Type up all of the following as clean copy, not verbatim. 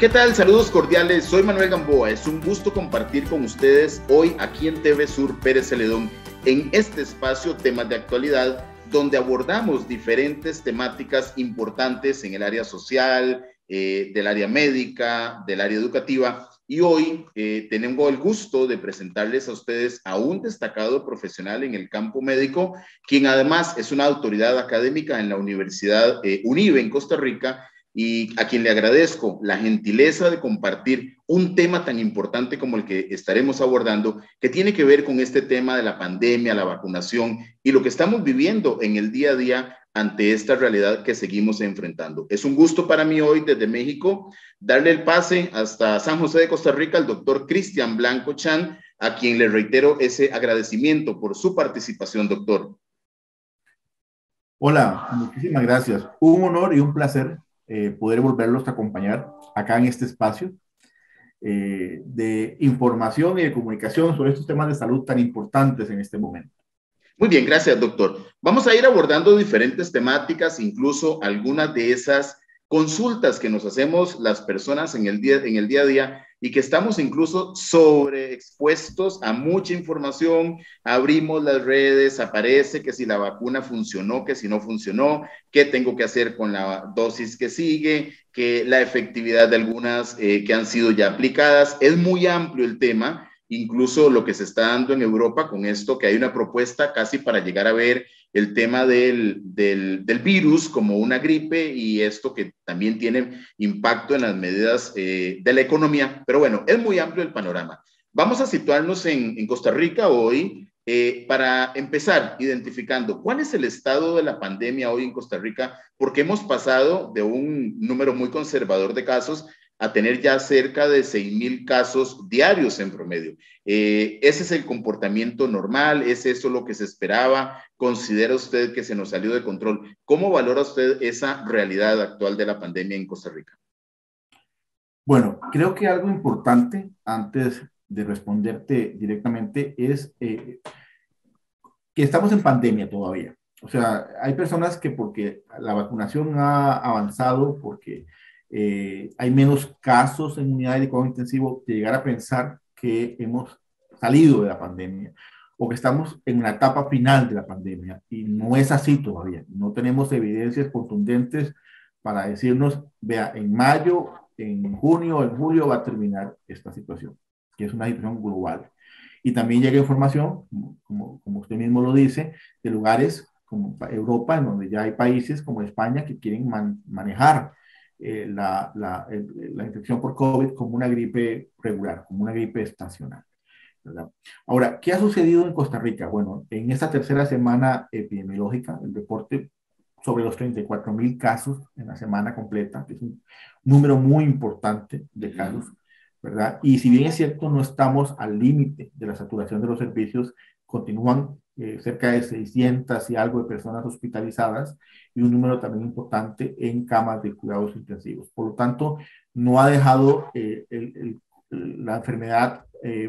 ¿Qué tal? Saludos cordiales, soy Manuel Gamboa. Es un gusto compartir con ustedes hoy aquí en TV Sur Pérez Celedón, en este espacio Temas de Actualidad, donde abordamos diferentes temáticas importantes en el área social, del área médica, del área educativa. Y hoy tenemos el gusto de presentarles a ustedes a un destacado profesional en el campo médico, quien además es una autoridad académica en la Universidad UNIBE en Costa Rica, y a quien le agradezco la gentileza de compartir un tema tan importante como el que estaremos abordando, que tiene que ver con este tema de la pandemia, la vacunación y lo que estamos viviendo en el día a día ante esta realidad que seguimos enfrentando. Es un gusto para mí hoy desde México darle el pase hasta San José de Costa Rica al doctor Cristian Blanco Chan, a quien le reitero ese agradecimiento por su participación, doctor. Hola, muchísimas gracias. Un honor y un placer poder volverlos a acompañar acá en este espacio de información y de comunicación sobre estos temas de salud tan importantes en este momento. Muy bien, gracias, doctor. Vamos a ir abordando diferentes temáticas, incluso algunas de esas consultas que nos hacemos las personas en el día a día y que estamos incluso sobreexpuestos a mucha información. Abrimos las redes, aparece que si la vacuna funcionó, que si no funcionó, qué tengo que hacer con la dosis que sigue, que la efectividad de algunas que han sido ya aplicadas. Es muy amplio el tema. Incluso lo que se está dando en Europa con esto, que hay una propuesta casi para llegar a ver el tema del virus como una gripe, y esto que también tiene impacto en las medidas de la economía. Pero bueno, es muy amplio el panorama. Vamos a situarnos en Costa Rica hoy para empezar identificando cuál es el estado de la pandemia hoy en Costa Rica, porque hemos pasado de un número muy conservador de casos a tener ya cerca de 6,000 casos diarios en promedio. ¿Ese es el comportamiento normal? ¿Es eso lo que se esperaba? ¿Considera usted que se nos salió de control? ¿Cómo valora usted esa realidad actual de la pandemia en Costa Rica? Bueno, creo que algo importante antes de responderte directamente es que estamos en pandemia todavía. O sea, hay personas que porque la vacunación ha avanzado, porque hay menos casos en unidades de cuidado intensivo, de llegar a pensar que hemos salido de la pandemia o que estamos en una etapa final de la pandemia. Y no es así todavía. No tenemos evidencias contundentes para decirnos, vea, en mayo, en junio, en julio va a terminar esta situación, que es una situación global. Y también llega información, como usted mismo lo dice, de lugares como Europa, en donde ya hay países como España que quieren manejar la infección por COVID como una gripe regular, como una gripe estacional, ¿verdad? Ahora, ¿qué ha sucedido en Costa Rica? Bueno, en esta tercera semana epidemiológica, el reporte sobre los 34,000 casos en la semana completa, que es un número muy importante de casos, ¿verdad? Y si bien es cierto, no estamos al límite de la saturación de los servicios, continúan cerca de 600 y algo de personas hospitalizadas y un número también importante en camas de cuidados intensivos. Por lo tanto, no ha dejado la enfermedad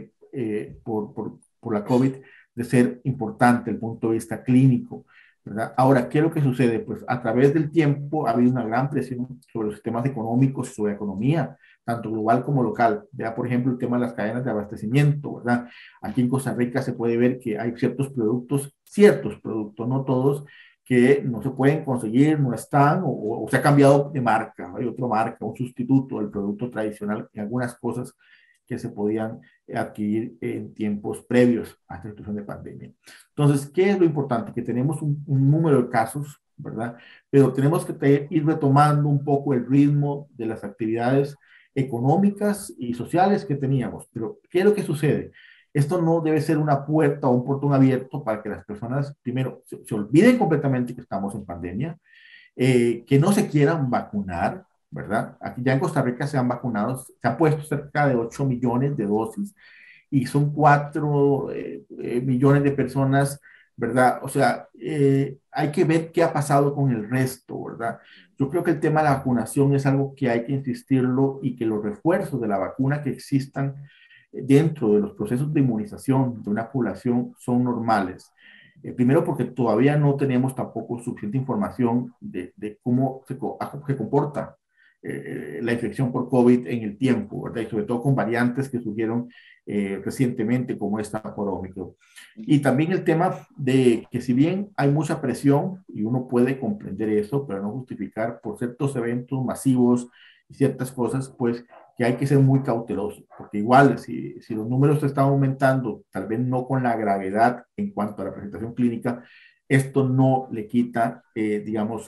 por la COVID de ser importante desde el punto de vista clínico, ¿verdad? Ahora, ¿qué es lo que sucede? Pues a través del tiempo ha habido una gran presión sobre los sistemas económicos, sobre la economía, tanto global como local. Vea, por ejemplo, el tema de las cadenas de abastecimiento, ¿verdad? Aquí en Costa Rica se puede ver que hay ciertos productos, no todos, que no se pueden conseguir, no están, o se ha cambiado de marca, hay otra marca, un sustituto del producto tradicional en algunas cosas que se podían adquirir en tiempos previos a esta situación de pandemia. Entonces, ¿qué es lo importante? Que tenemos un número de casos, ¿verdad? Pero tenemos que ir retomando un poco el ritmo de las actividades económicas y sociales que teníamos. Pero, ¿qué es lo que sucede? Esto no debe ser una puerta o un portón abierto para que las personas, primero, se olviden completamente que estamos en pandemia, que no se quieran vacunar, ¿verdad? Aquí ya en Costa Rica se han vacunado, se han puesto cerca de 8 millones de dosis y son 4 millones de personas, ¿verdad? O sea, hay que ver qué ha pasado con el resto, ¿verdad? Yo creo que el tema de la vacunación es algo que hay que insistirlo y que los refuerzos de la vacuna que existan dentro de los procesos de inmunización de una población son normales. Primero porque todavía no tenemos tampoco suficiente información de cómo se comporta la infección por COVID en el tiempo, ¿verdad? Y sobre todo con variantes que surgieron recientemente como esta por Omicron. Y también el tema de que si bien hay mucha presión y uno puede comprender eso, pero no justificar por ciertos eventos masivos y ciertas cosas, pues que hay que ser muy cauteloso, porque igual si los números están aumentando, tal vez no con la gravedad en cuanto a la presentación clínica, esto no le quita, digamos,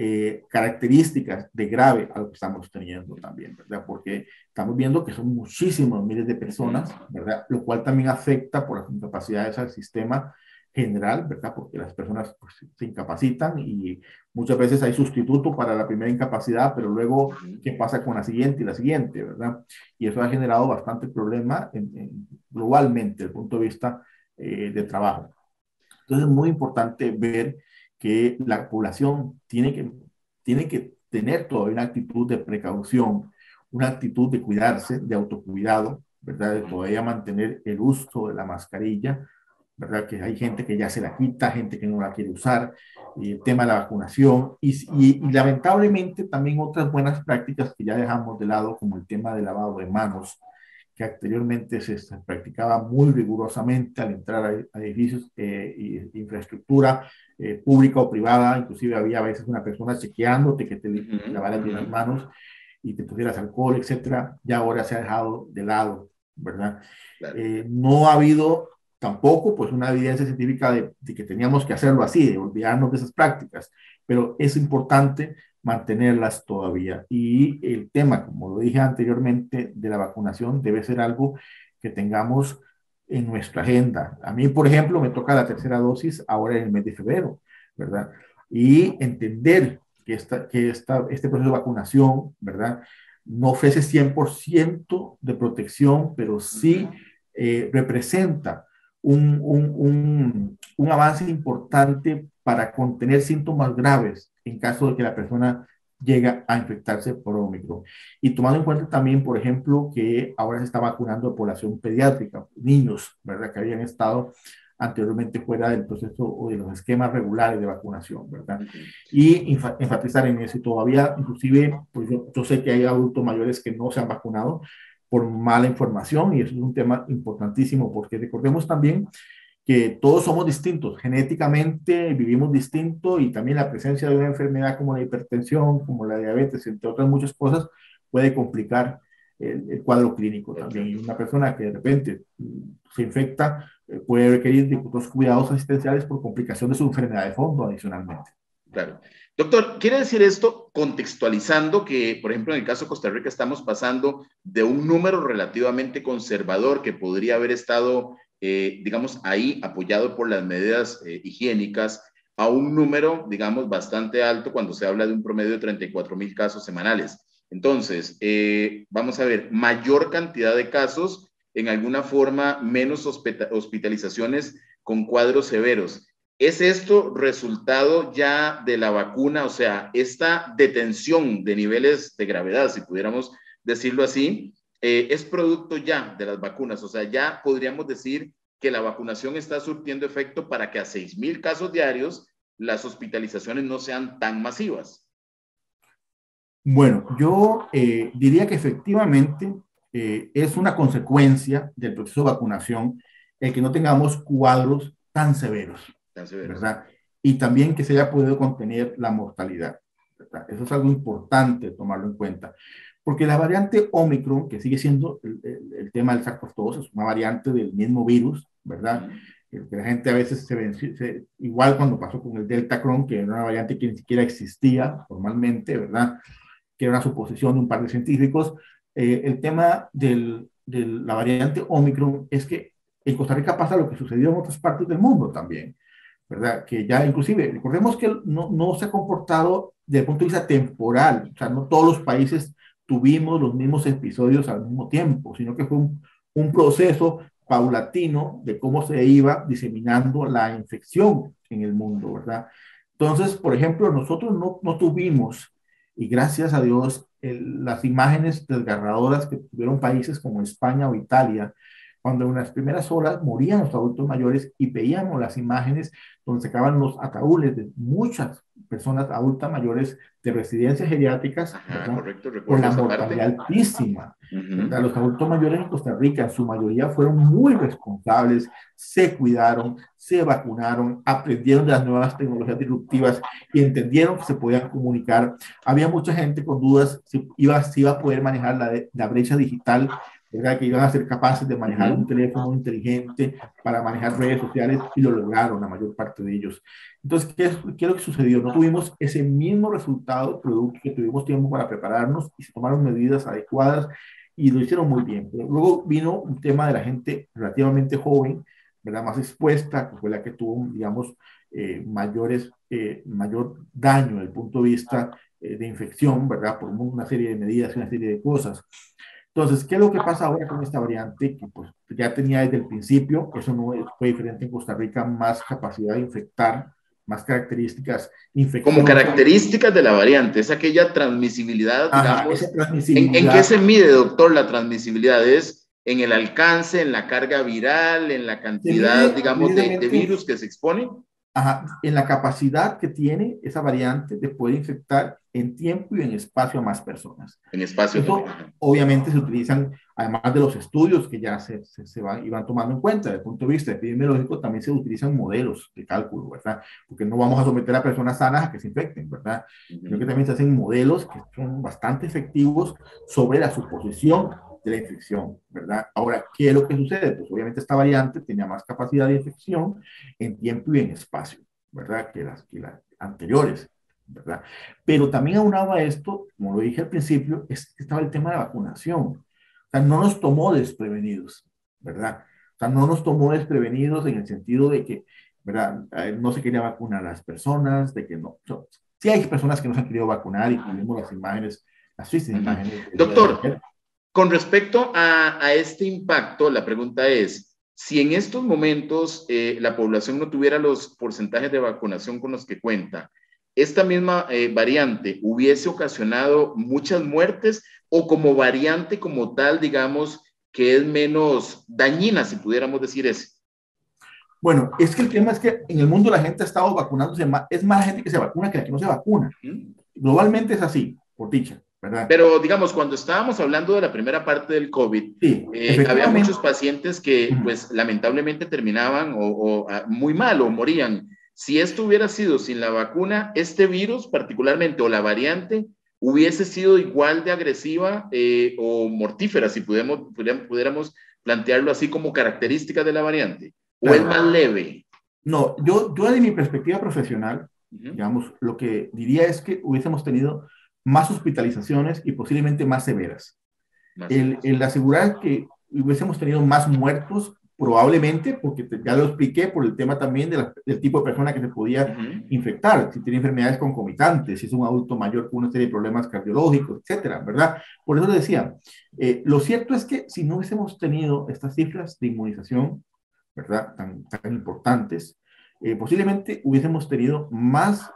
características de grave a lo que estamos teniendo también, ¿verdad? Porque estamos viendo que son muchísimos miles de personas, ¿verdad? Lo cual también afecta por las incapacidades al sistema general, ¿verdad? Porque las personas pues, se incapacitan y muchas veces hay sustituto para la primera incapacidad, pero luego, ¿qué pasa con la siguiente y la siguiente, ¿verdad? Y eso ha generado bastante problema globalmente desde el punto de vista de trabajo. Entonces es muy importante ver que la población tiene que tener todavía una actitud de precaución, una actitud de cuidarse, de autocuidado, ¿verdad? De todavía mantener el uso de la mascarilla, ¿verdad? Que hay gente que ya se la quita, gente que no la quiere usar, y el tema de la vacunación y lamentablemente también otras buenas prácticas que ya dejamos de lado, como el tema del lavado de manos, que anteriormente se practicaba muy rigurosamente al entrar a edificios e infraestructura pública o privada, inclusive había a veces una persona chequeándote que te lavaras bien las manos y te pusieras alcohol, etcétera. Ya ahora se ha dejado de lado, ¿verdad? Claro. No ha habido tampoco pues una evidencia científica de que teníamos que hacerlo así, de olvidarnos de esas prácticas, pero es importante mantenerlas todavía. Y el tema, como lo dije anteriormente, de la vacunación debe ser algo que tengamos en nuestra agenda. A mí, por ejemplo, me toca la tercera dosis ahora en el mes de febrero, ¿verdad? Y entender que este proceso de vacunación, ¿verdad? No ofrece 100% de protección, pero sí representa un avance importante para contener síntomas graves en caso de que la persona llega a infectarse por Omicron. Y tomando en cuenta también, por ejemplo, que ahora se está vacunando a población pediátrica, niños, ¿verdad? Que habían estado anteriormente fuera del proceso o de los esquemas regulares de vacunación, ¿verdad? Y enfatizar en eso. Y todavía, inclusive, pues yo sé que hay adultos mayores que no se han vacunado por mala información y eso es un tema importantísimo porque recordemos también que todos somos distintos, genéticamente vivimos distinto y también la presencia de una enfermedad como la hipertensión, como la diabetes, entre otras muchas cosas, puede complicar el cuadro clínico también. Y una persona que de repente se infecta puede requerir de otros cuidados asistenciales por complicación de su enfermedad de fondo adicionalmente. Claro. Doctor, ¿quiere decir esto contextualizando que, por ejemplo, en el caso de Costa Rica estamos pasando de un número relativamente conservador que podría haber estado, digamos, ahí apoyado por las medidas higiénicas a un número, digamos, bastante alto cuando se habla de un promedio de 34,000 casos semanales? Entonces, vamos a ver, mayor cantidad de casos, en alguna forma menos hospitalizaciones con cuadros severos. ¿Es esto resultado ya de la vacuna? O sea, esta detención de niveles de gravedad, si pudiéramos decirlo así, es producto ya de las vacunas. O sea, ya podríamos decir que la vacunación está surtiendo efecto para que a 6,000 casos diarios las hospitalizaciones no sean tan masivas. Bueno, yo diría que efectivamente es una consecuencia del proceso de vacunación el que no tengamos cuadros tan severos, ¿verdad? Y también que se haya podido contener la mortalidad, ¿verdad? Eso es algo importante tomarlo en cuenta, porque la variante Omicron, que sigue siendo el tema del SARS-CoV-2, es una variante del mismo virus, ¿verdad? La gente a veces igual cuando pasó con el Delta Cron, que era una variante que ni siquiera existía formalmente, ¿verdad? Que era una suposición de un par de científicos. El tema de la variante Omicron es que en Costa Rica pasa lo que sucedió en otras partes del mundo también, ¿verdad? Que ya inclusive, recordemos que no se ha comportado desde el punto de vista temporal, o sea, no todos los países tuvimos los mismos episodios al mismo tiempo, sino que fue un proceso paulatino de cómo se iba diseminando la infección en el mundo, ¿verdad? Entonces, por ejemplo, nosotros no tuvimos, y gracias a Dios, las imágenes desgarradoras que tuvieron países como España o Italia, cuando en las primeras horas morían los adultos mayores y veíamos las imágenes donde sacaban los ataúdes de muchas personas adultas mayores de residencias geriátricas, Ajá, ¿verdad? correcto, Con recuerdo la esa parte. mortalidad altísima, ¿verdad? Ujú. Los adultos mayores en Costa Rica, en su mayoría, fueron muy responsables, se cuidaron, se vacunaron, aprendieron de las nuevas tecnologías disruptivas y entendieron que se podían comunicar. Había mucha gente con dudas si iba a poder manejar la brecha digital, ¿verdad? Que iban a ser capaces de manejar un Ujú. teléfono inteligente para manejar redes sociales y lo lograron la mayor parte de ellos. Entonces, ¿qué es lo que sucedió? No tuvimos ese mismo resultado, producto que tuvimos tiempo para prepararnos y se tomaron medidas adecuadas y lo hicieron muy bien. Pero luego vino un tema de la gente relativamente joven, ¿verdad? Más expuesta, que fue la que tuvo, digamos, mayor daño desde el punto de vista de infección, ¿verdad? Por una serie de medidas y una serie de cosas. Entonces, ¿qué es lo que pasa ahora con esta variante? Que pues ya tenía desde el principio, eso no fue diferente en Costa Rica, más capacidad de infectar, más características Como infecciosas. características de la variante, es aquella transmisibilidad, Ajá, esa digamos, ¿en qué transmisibilidad. se mide, doctor, la transmisibilidad? ¿Es en el alcance, en la carga viral, en la Se cantidad, mide digamos, de precisamente, virus que se expone? en la capacidad que tiene esa variante de poder infectar en tiempo y en espacio a más personas. En espacio Eso también. Ajá. obviamente se utilizan, además de los estudios que ya se van, y van tomando en cuenta desde el punto de vista epidemiológico, también se utilizan modelos de cálculo, ¿verdad? Porque no vamos a someter a personas sanas a que se infecten, ¿verdad? Sino que Ujú. también se hacen modelos que son bastante efectivos sobre la suposición de la infección, ¿verdad? Ahora, ¿qué es lo que sucede? Pues obviamente esta variante tenía más capacidad de infección en tiempo y en espacio, ¿verdad? Que las anteriores, ¿verdad? Pero también aunado a esto, como lo dije al principio, estaba el tema de la vacunación. O sea, no nos tomó desprevenidos, ¿verdad? O sea, no nos tomó desprevenidos en el sentido de que, ¿verdad? No se quería vacunar a las personas, de que no. Sí hay personas que no se han querido vacunar y tuvimos las imágenes, las tristes Ujú. imágenes del día de Doctor, ayer. con respecto a este impacto, la pregunta es, si en estos momentos la población no tuviera los porcentajes de vacunación con los que cuenta, ¿esta misma variante hubiese ocasionado muchas muertes o como variante como tal, digamos, que es menos dañina, si pudiéramos decir eso? Bueno, es que el tema es que en el mundo la gente ha estado vacunándose más, es más la gente que se vacuna que la que no se vacuna. ¿Mm? Globalmente es así, por dicha, ¿verdad? Pero digamos, cuando estábamos hablando de la primera parte del COVID, Sí, había efectivamente. muchos pacientes que Uh-huh. pues lamentablemente terminaban muy mal o morían. Si esto hubiera sido sin la vacuna, este virus particularmente o la variante hubiese sido igual de agresiva o mortífera, si pudiéramos plantearlo así como características de la variante, o es Claro, más leve. no, yo desde mi perspectiva profesional, Uh -huh. digamos, lo que diría es que hubiésemos tenido más hospitalizaciones y posiblemente más severas. Más El asegurar que hubiésemos tenido más muertos, probablemente, porque ya lo expliqué por el tema también del tipo de persona que se uh podía -huh. infectar, si tiene enfermedades concomitantes, si es un adulto mayor con una serie de problemas cardiológicos, etcétera, ¿verdad? Por eso le decía, lo cierto es que si no hubiésemos tenido estas cifras de inmunización, ¿verdad? Tan importantes, posiblemente hubiésemos tenido más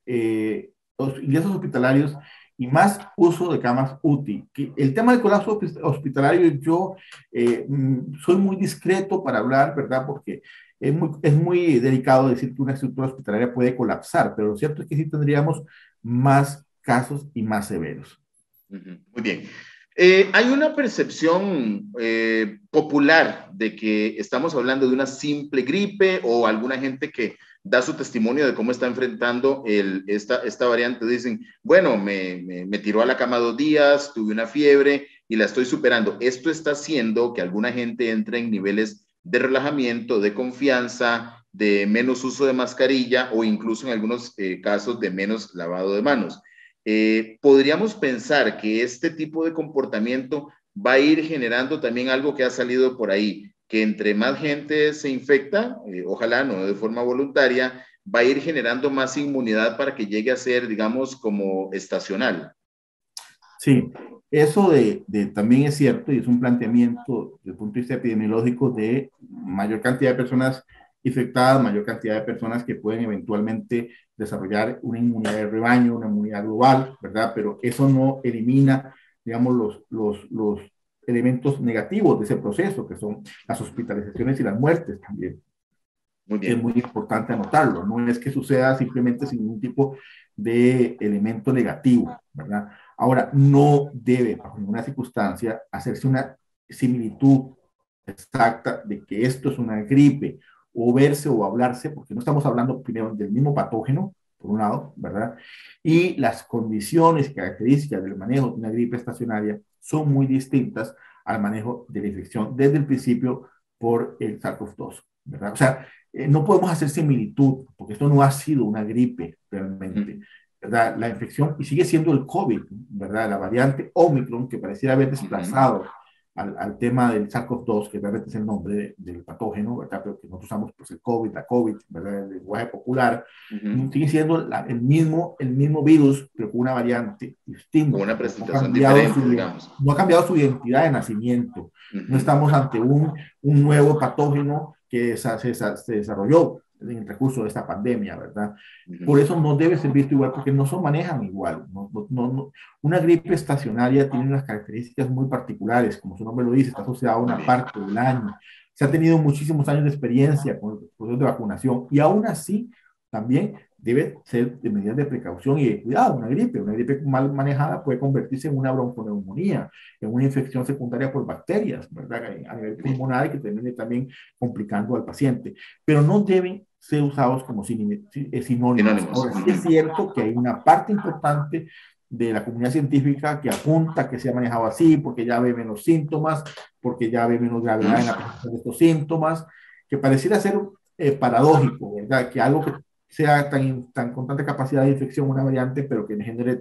ingresos hospitalarios y más uso de camas UTI. El tema del colapso hospitalario, yo soy muy discreto para hablar, ¿verdad? Porque es muy delicado decir que una estructura hospitalaria puede colapsar, pero lo cierto es que sí tendríamos más casos y más severos. Muy bien. Hay una percepción popular de que estamos hablando de una simple gripe o alguna gente que da su testimonio de cómo está enfrentando esta variante. Dicen, bueno, me tiró a la cama 2 días, tuve una fiebre y la estoy superando. Esto está haciendo que alguna gente entre en niveles de relajamiento, de confianza, de menos uso de mascarilla o incluso en algunos casos de menos lavado de manos. Podríamos pensar que este tipo de comportamiento va a ir generando también algo que ha salido por ahí, que entre más gente se infecta, ojalá no de forma voluntaria, va a ir generando más inmunidad para que llegue a ser, digamos, como estacional. Sí, eso también es cierto y es un planteamiento desde el punto de vista epidemiológico de mayor cantidad de personas infectadas, mayor cantidad de personas que pueden eventualmente desarrollar una inmunidad de rebaño, una inmunidad global, ¿verdad? Pero eso no elimina, digamos, elementos negativos de ese proceso, que son las hospitalizaciones y las muertes también. Muy bien. Es muy importante anotarlo, no es que suceda simplemente sin ningún tipo de elemento negativo, ¿verdad? Ahora, no debe, bajo ninguna circunstancia, hacerse una similitud exacta de que esto es una gripe, o verse o hablarse, porque no estamos hablando primero del mismo patógeno, por un lado, ¿verdad? Y las condiciones y características del manejo de una gripe estacionaria son muy distintas al manejo de la infección desde el principio por el SARS-CoV-2, ¿verdad? O sea, no podemos hacer similitud, porque esto no ha sido una gripe realmente, ¿verdad? La infección, y sigue siendo el COVID, ¿verdad? La variante Omicron, que pareciera haber desplazado al tema del SARS-CoV-2, que realmente es el nombre del patógeno, ¿verdad? Pero que nosotros usamos pues, el COVID, la COVID, ¿verdad? El lenguaje popular, sigue siendo el mismo virus, pero con una variante distinta. Con una presentación diferente, digamos. No ha cambiado su identidad de nacimiento. No estamos ante un nuevo patógeno que se desarrolló en el recurso de esta pandemia, ¿verdad? Por eso no debe ser visto igual, porque no se manejan igual. Una gripe estacionaria tiene unas características muy particulares, como su nombre lo dice, está asociada a una parte del año. Se ha tenido muchísimos años de experiencia con el proceso de vacunación, y aún así también debe ser de medidas de precaución y de cuidado. Una gripe mal manejada puede convertirse en una bronconeumonía, en una infección secundaria por bacterias, ¿verdad? A nivel pulmonar, y que termine también complicando al paciente. Pero no deben ser usados como sinónimos. Ahora, sí es cierto que hay una parte importante de la comunidad científica que apunta que se ha manejado así, porque ya ve menos síntomas, porque ya ve menos gravedad en la presentación de estos síntomas, que pareciera ser paradójico, ¿verdad? Que algo que sea con tanta capacidad de infección, una variante, pero que no genere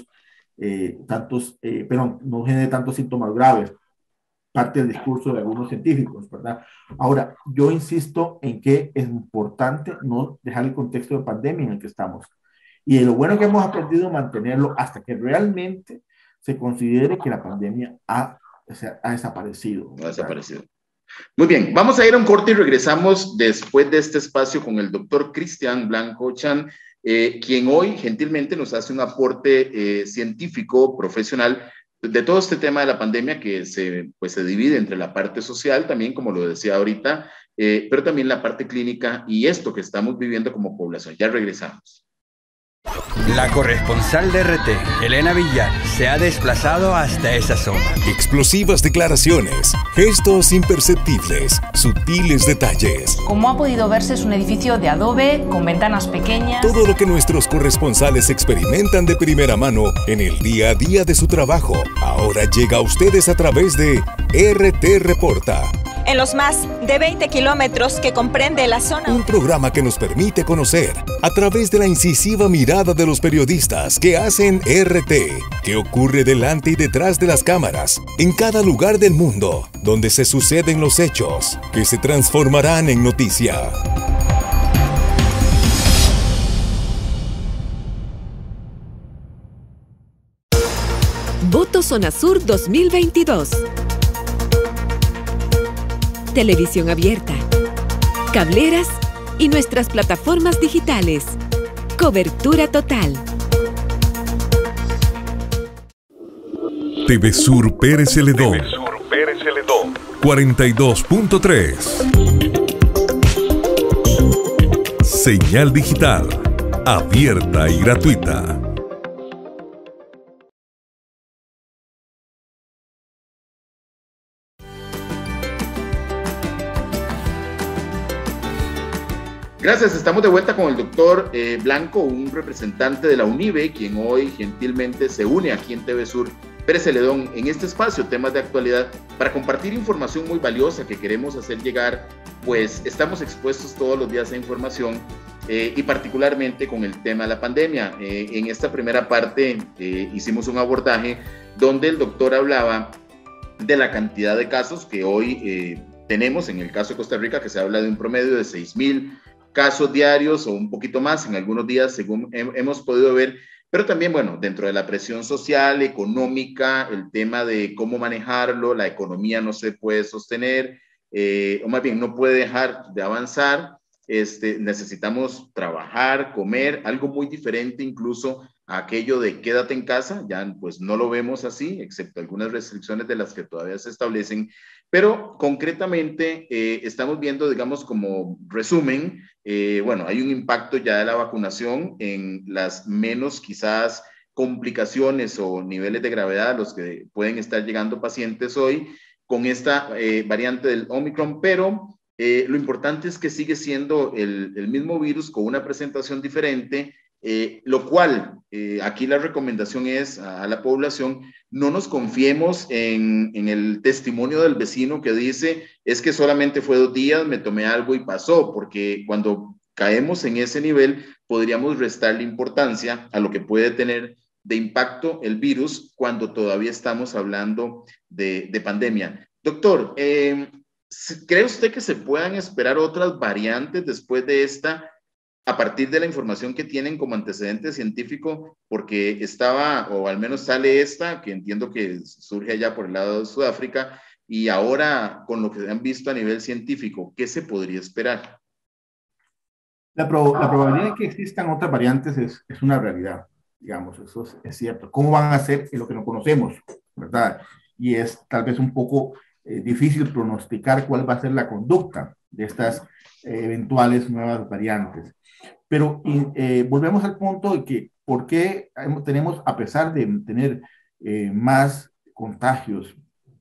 pero no genere tantos síntomas graves. Parte del discurso de algunos científicos, ¿verdad? Ahora, yo insisto en que es importante no dejar el contexto de pandemia en el que estamos. Y de lo bueno que hemos aprendido, mantenerlo hasta que realmente se considere que la pandemia ha desaparecido. Ha desaparecido. Muy bien, vamos a ir a un corte y regresamos después de este espacio con el doctor Cristian Blanco Chan, quien hoy gentilmente nos hace un aporte científico, profesional, de todo este tema de la pandemia que se divide entre la parte social, también como lo decía ahorita, pero también la parte clínica y esto que estamos viviendo como población. Ya regresamos. La corresponsal de RT, Elena Villar, se ha desplazado hasta esa zona. Explosivas declaraciones, gestos imperceptibles, sutiles detalles. Como ha podido verse, es un edificio de adobe, con ventanas pequeñas. Todo lo que nuestros corresponsales experimentan de primera mano en el día a día de su trabajo, ahora llega a ustedes a través de RT Reporta. En los más de 20 kilómetros que comprende la zona. Un programa que nos permite conocer, a través de la incisiva mirada de los periodistas que hacen RT, qué ocurre delante y detrás de las cámaras, en cada lugar del mundo, donde se suceden los hechos, que se transformarán en noticia. Voto Zona Sur 2022. Televisión abierta, cableras y nuestras plataformas digitales. Cobertura total. TV Sur Pérez Celedón. 42.3. Señal digital, abierta y gratuita. Gracias, estamos de vuelta con el doctor Blanco, un representante de la UNIBE, quien hoy gentilmente se une aquí en TV Sur Pérez Celedón en este espacio, temas de actualidad, para compartir información muy valiosa que queremos hacer llegar, pues estamos expuestos todos los días a información y particularmente con el tema de la pandemia. En esta primera parte hicimos un abordaje donde el doctor hablaba de la cantidad de casos que hoy tenemos, en el caso de Costa Rica, que se habla de un promedio de 6,000 casos diarios o un poquito más en algunos días, según hemos podido ver, pero también, bueno, dentro de la presión social, económica, el tema de cómo manejarlo, la economía no se puede sostener, o más bien no puede dejar de avanzar, necesitamos trabajar, comer, algo muy diferente incluso a aquello de quédate en casa, ya pues no lo vemos así, excepto algunas restricciones de las que todavía se establecen, pero concretamente estamos viendo, digamos, como resumen, bueno, hay un impacto ya de la vacunación en las menos quizás complicaciones o niveles de gravedad a los que pueden estar llegando pacientes hoy con esta variante del Omicron, pero lo importante es que sigue siendo el mismo virus con una presentación diferente, lo cual aquí la recomendación es a la población, no nos confiemos en el testimonio del vecino que dice, es que solamente fue 2 días, me tomé algo y pasó, porque cuando caemos en ese nivel, podríamos restarle importancia a lo que puede tener de impacto el virus cuando todavía estamos hablando de pandemia. Doctor, ¿cree usted que se puedan esperar otras variantes después de esta, a partir de la información que tienen como antecedente científico? Porque estaba, o al menos sale esta, que entiendo que surge allá por el lado de Sudáfrica, y ahora con lo que han visto a nivel científico, ¿qué se podría esperar? La probabilidad de que existan otras variantes es una realidad, digamos, eso es cierto. ¿Cómo van a ser? Es lo que no conocemos, ¿verdad? Y es tal vez un poco difícil pronosticar cuál va a ser la conducta de estas eventuales nuevas variantes. Pero volvemos al punto de que, ¿por qué tenemos, a pesar de tener más contagios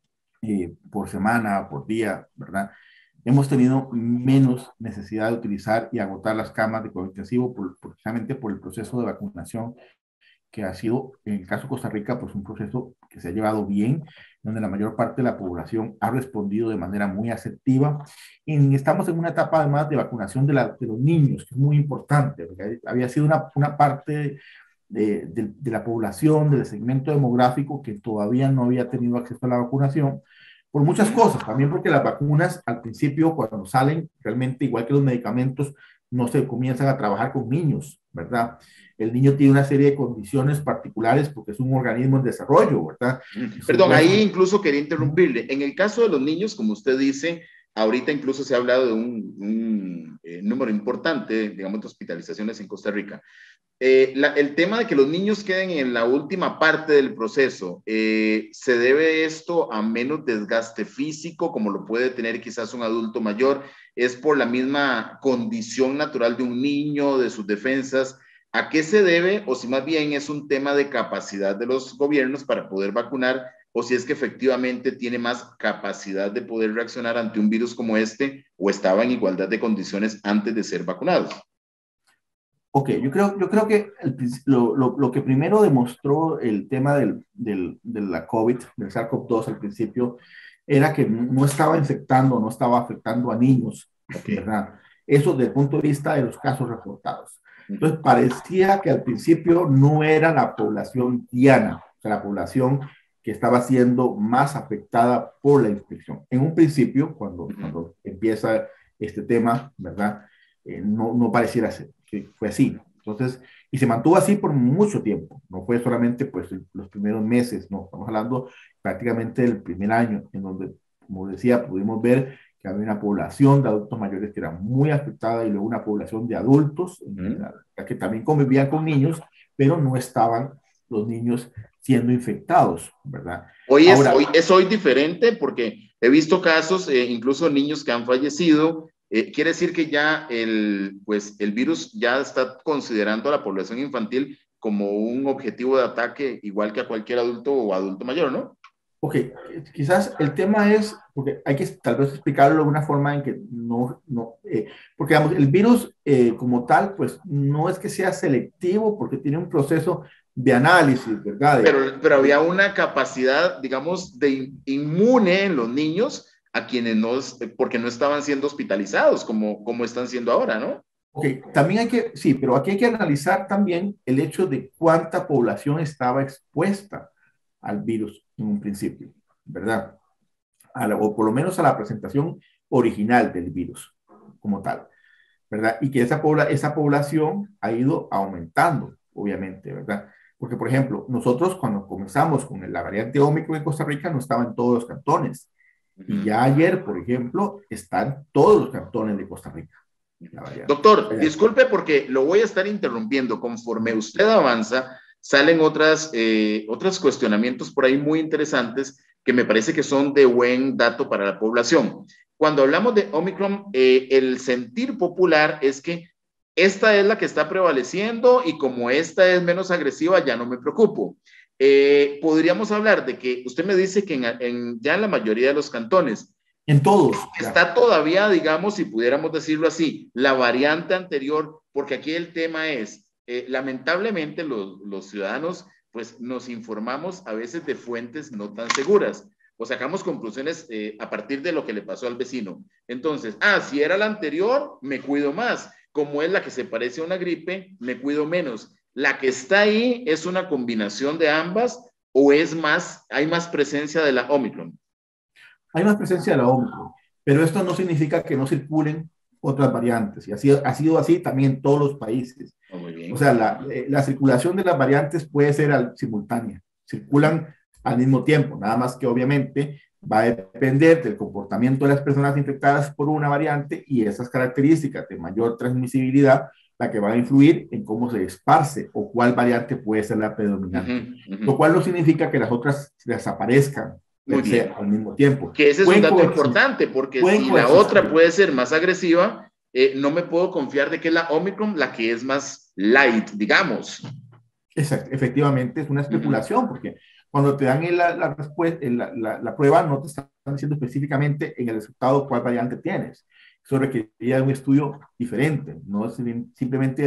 por semana, por día, ¿verdad? Hemos tenido menos necesidad de utilizar y agotar las camas de cuidado intensivo precisamente por el proceso de vacunación que ha sido, en el caso de Costa Rica, pues un proceso que se ha llevado bien, donde la mayor parte de la población ha respondido de manera muy asertiva. Y estamos en una etapa además de vacunación de los niños, que es muy importante, porque había sido una parte de la población, del segmento demográfico, que todavía no había tenido acceso a la vacunación, por muchas cosas, también porque las vacunas al principio cuando salen, realmente igual que los medicamentos, no se comienzan a trabajar con niños, ¿verdad? El niño tiene una serie de condiciones particulares porque es un organismo en desarrollo, ¿verdad? Perdón, ahí incluso quería interrumpirle. En el caso de los niños, como usted dice, ahorita incluso se ha hablado de un número importante, digamos, de hospitalizaciones en Costa Rica. El tema de que los niños queden en la última parte del proceso, ¿se debe esto a menos desgaste físico, como lo puede tener quizás un adulto mayor? ¿Es por la misma condición natural de un niño, de sus defensas? ¿A qué se debe? O si más bien es un tema de capacidad de los gobiernos para poder vacunar, o si es que efectivamente tiene más capacidad de poder reaccionar ante un virus como este, o estaba en igualdad de condiciones antes de ser vacunados. Ok, yo creo que lo que primero demostró el tema de la COVID, del SARS-CoV-2 al principio, era que no estaba infectando, no estaba afectando a niños, ¿verdad? Eso desde el punto de vista de los casos reportados. Entonces parecía que al principio no era la población diana, o sea, la población que estaba siendo más afectada por la infección. En un principio, cuando empieza este tema, ¿verdad? No pareciera ser que fue así. Entonces, y se mantuvo así por mucho tiempo. No fue solamente pues los primeros meses, no, estamos hablando prácticamente del primer año, en donde, como decía, pudimos ver que había una población de adultos mayores que era muy afectada y luego una población de adultos que también convivían con niños, pero no estaban los niños siendo infectados, ¿verdad? Hoy es diferente porque he visto casos, incluso niños que han fallecido. Quiere decir que ya el virus ya está considerando a la población infantil como un objetivo de ataque igual que a cualquier adulto o adulto mayor, ¿no? Ok, quizás el tema es, porque hay que tal vez explicarlo de una forma en que porque digamos, el virus como tal, pues no es que sea selectivo porque tiene un proceso de análisis, ¿verdad? Pero había una capacidad, digamos, de inmune en los niños a quienes porque no estaban siendo hospitalizados como están siendo ahora, ¿no? Ok, también sí, pero aquí hay que analizar también el hecho de cuánta población estaba expuesta al virus en un principio, ¿verdad? O por lo menos a la presentación original del virus como tal, ¿verdad? Y que esa población ha ido aumentando, obviamente, ¿verdad? Porque, por ejemplo, nosotros cuando comenzamos con la variante Omicron en Costa Rica no estaba en todos los cantones. Y ya ayer, por ejemplo, están todos los cantones de Costa Rica. Doctor, disculpe porque lo voy a estar interrumpiendo. Conforme usted avanza, salen otros cuestionamientos por ahí muy interesantes que me parece que son de buen dato para la población. Cuando hablamos de Omicron, el sentir popular es que esta es la que está prevaleciendo y como esta es menos agresiva, ya no me preocupo. Podríamos hablar de que usted me dice que ya en la mayoría de los cantones, en todos, está todavía, digamos, si pudiéramos decirlo así, la variante anterior, porque aquí el tema es, lamentablemente los ciudadanos, pues nos informamos a veces de fuentes no tan seguras o sacamos conclusiones a partir de lo que le pasó al vecino. Entonces, si era la anterior, me cuido más. Como es la que se parece a una gripe, me cuido menos. ¿La que está ahí es una combinación de ambas o hay más presencia de la Omicron? Hay más presencia de la Omicron, pero esto no significa que no circulen otras variantes, y ha sido así también en todos los países. Muy bien. O sea, la circulación de las variantes puede ser simultánea, circulan al mismo tiempo, nada más que obviamente va a depender del comportamiento de las personas infectadas por una variante y esas características de mayor transmisibilidad la que van a influir en cómo se esparce o cuál variante puede ser la predominante. Lo cual no significa que las otras desaparezcan al mismo tiempo. Que ese es un dato importante, porque si la otra puede ser más agresiva, no me puedo confiar de que es la Omicron la que es más light, digamos. Exacto, efectivamente es una especulación, porque cuando te dan la prueba no te están diciendo específicamente en el resultado cuál variante tienes. Eso requeriría un estudio diferente, no es simplemente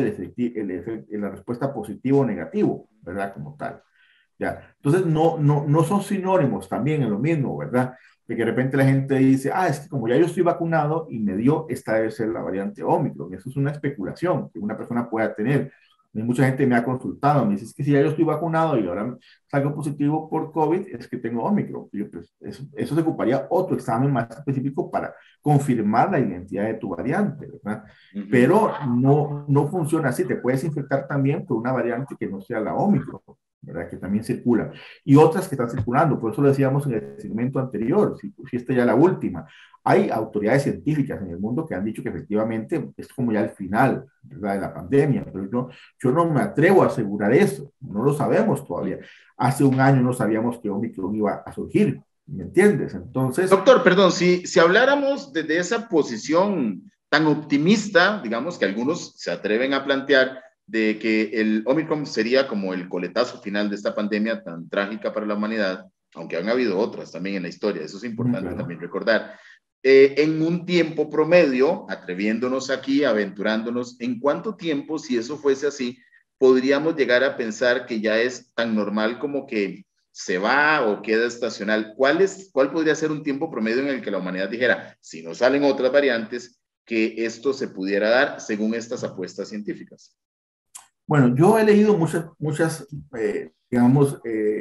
la respuesta positivo o negativo, ¿verdad? Como tal. Ya. Entonces, no son sinónimos también en lo mismo, ¿verdad? De que de repente la gente dice, es que como ya yo estoy vacunado y me dio, esta debe ser la variante Omicron. Eso es una especulación que una persona pueda tener. Mucha gente me ha consultado, me dice, es que si ya yo estoy vacunado y ahora salgo positivo por COVID, es que tengo Omicron. Y yo, pues, eso se ocuparía otro examen más específico para confirmar la identidad de tu variante, ¿verdad? Pero no funciona así. Te puedes infectar también por una variante que no sea la Omicron, ¿verdad? Que también circula. Y otras que están circulando. Por eso lo decíamos en el segmento anterior, si esta ya la última. Hay autoridades científicas en el mundo que han dicho que efectivamente es como ya el final, ¿verdad?, de la pandemia, pero yo no me atrevo a asegurar eso, no lo sabemos todavía. Hace un año no sabíamos que Omicron iba a surgir, ¿me entiendes? Entonces... Doctor, perdón, si habláramos desde esa posición tan optimista, digamos que algunos se atreven a plantear de que el Omicron sería como el coletazo final de esta pandemia tan trágica para la humanidad, aunque han habido otras también en la historia, eso es importante también recordar. En un tiempo promedio, atreviéndonos aquí, aventurándonos, ¿en cuánto tiempo, si eso fuese así, podríamos llegar a pensar que ya es tan normal como que se va o queda estacional? ¿Cuál podría ser un tiempo promedio en el que la humanidad dijera, si no salen otras variantes, que esto se pudiera dar según estas apuestas científicas? Bueno, yo he leído muchas digamos,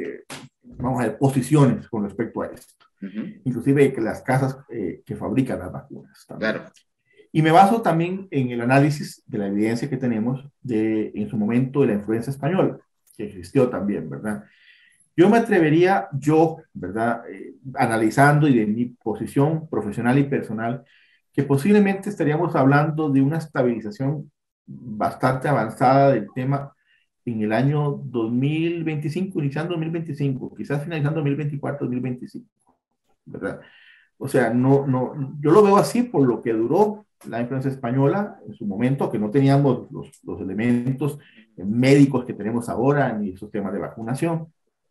vamos a ver, posiciones con respecto a esto. Inclusive que las casas que fabrican las vacunas también. Claro. Y me baso también en el análisis de la evidencia que tenemos en su momento de la influenza española, que existió también, ¿verdad? Yo me atrevería, ¿verdad? Analizando y de mi posición profesional y personal, que posiblemente estaríamos hablando de una estabilización bastante avanzada del tema en el año 2025, iniciando 2025, quizás finalizando 2024, 2025. ¿Verdad? O sea, yo lo veo así por lo que duró la influenza española en su momento, que no teníamos los elementos médicos que tenemos ahora, ni esos temas de vacunación.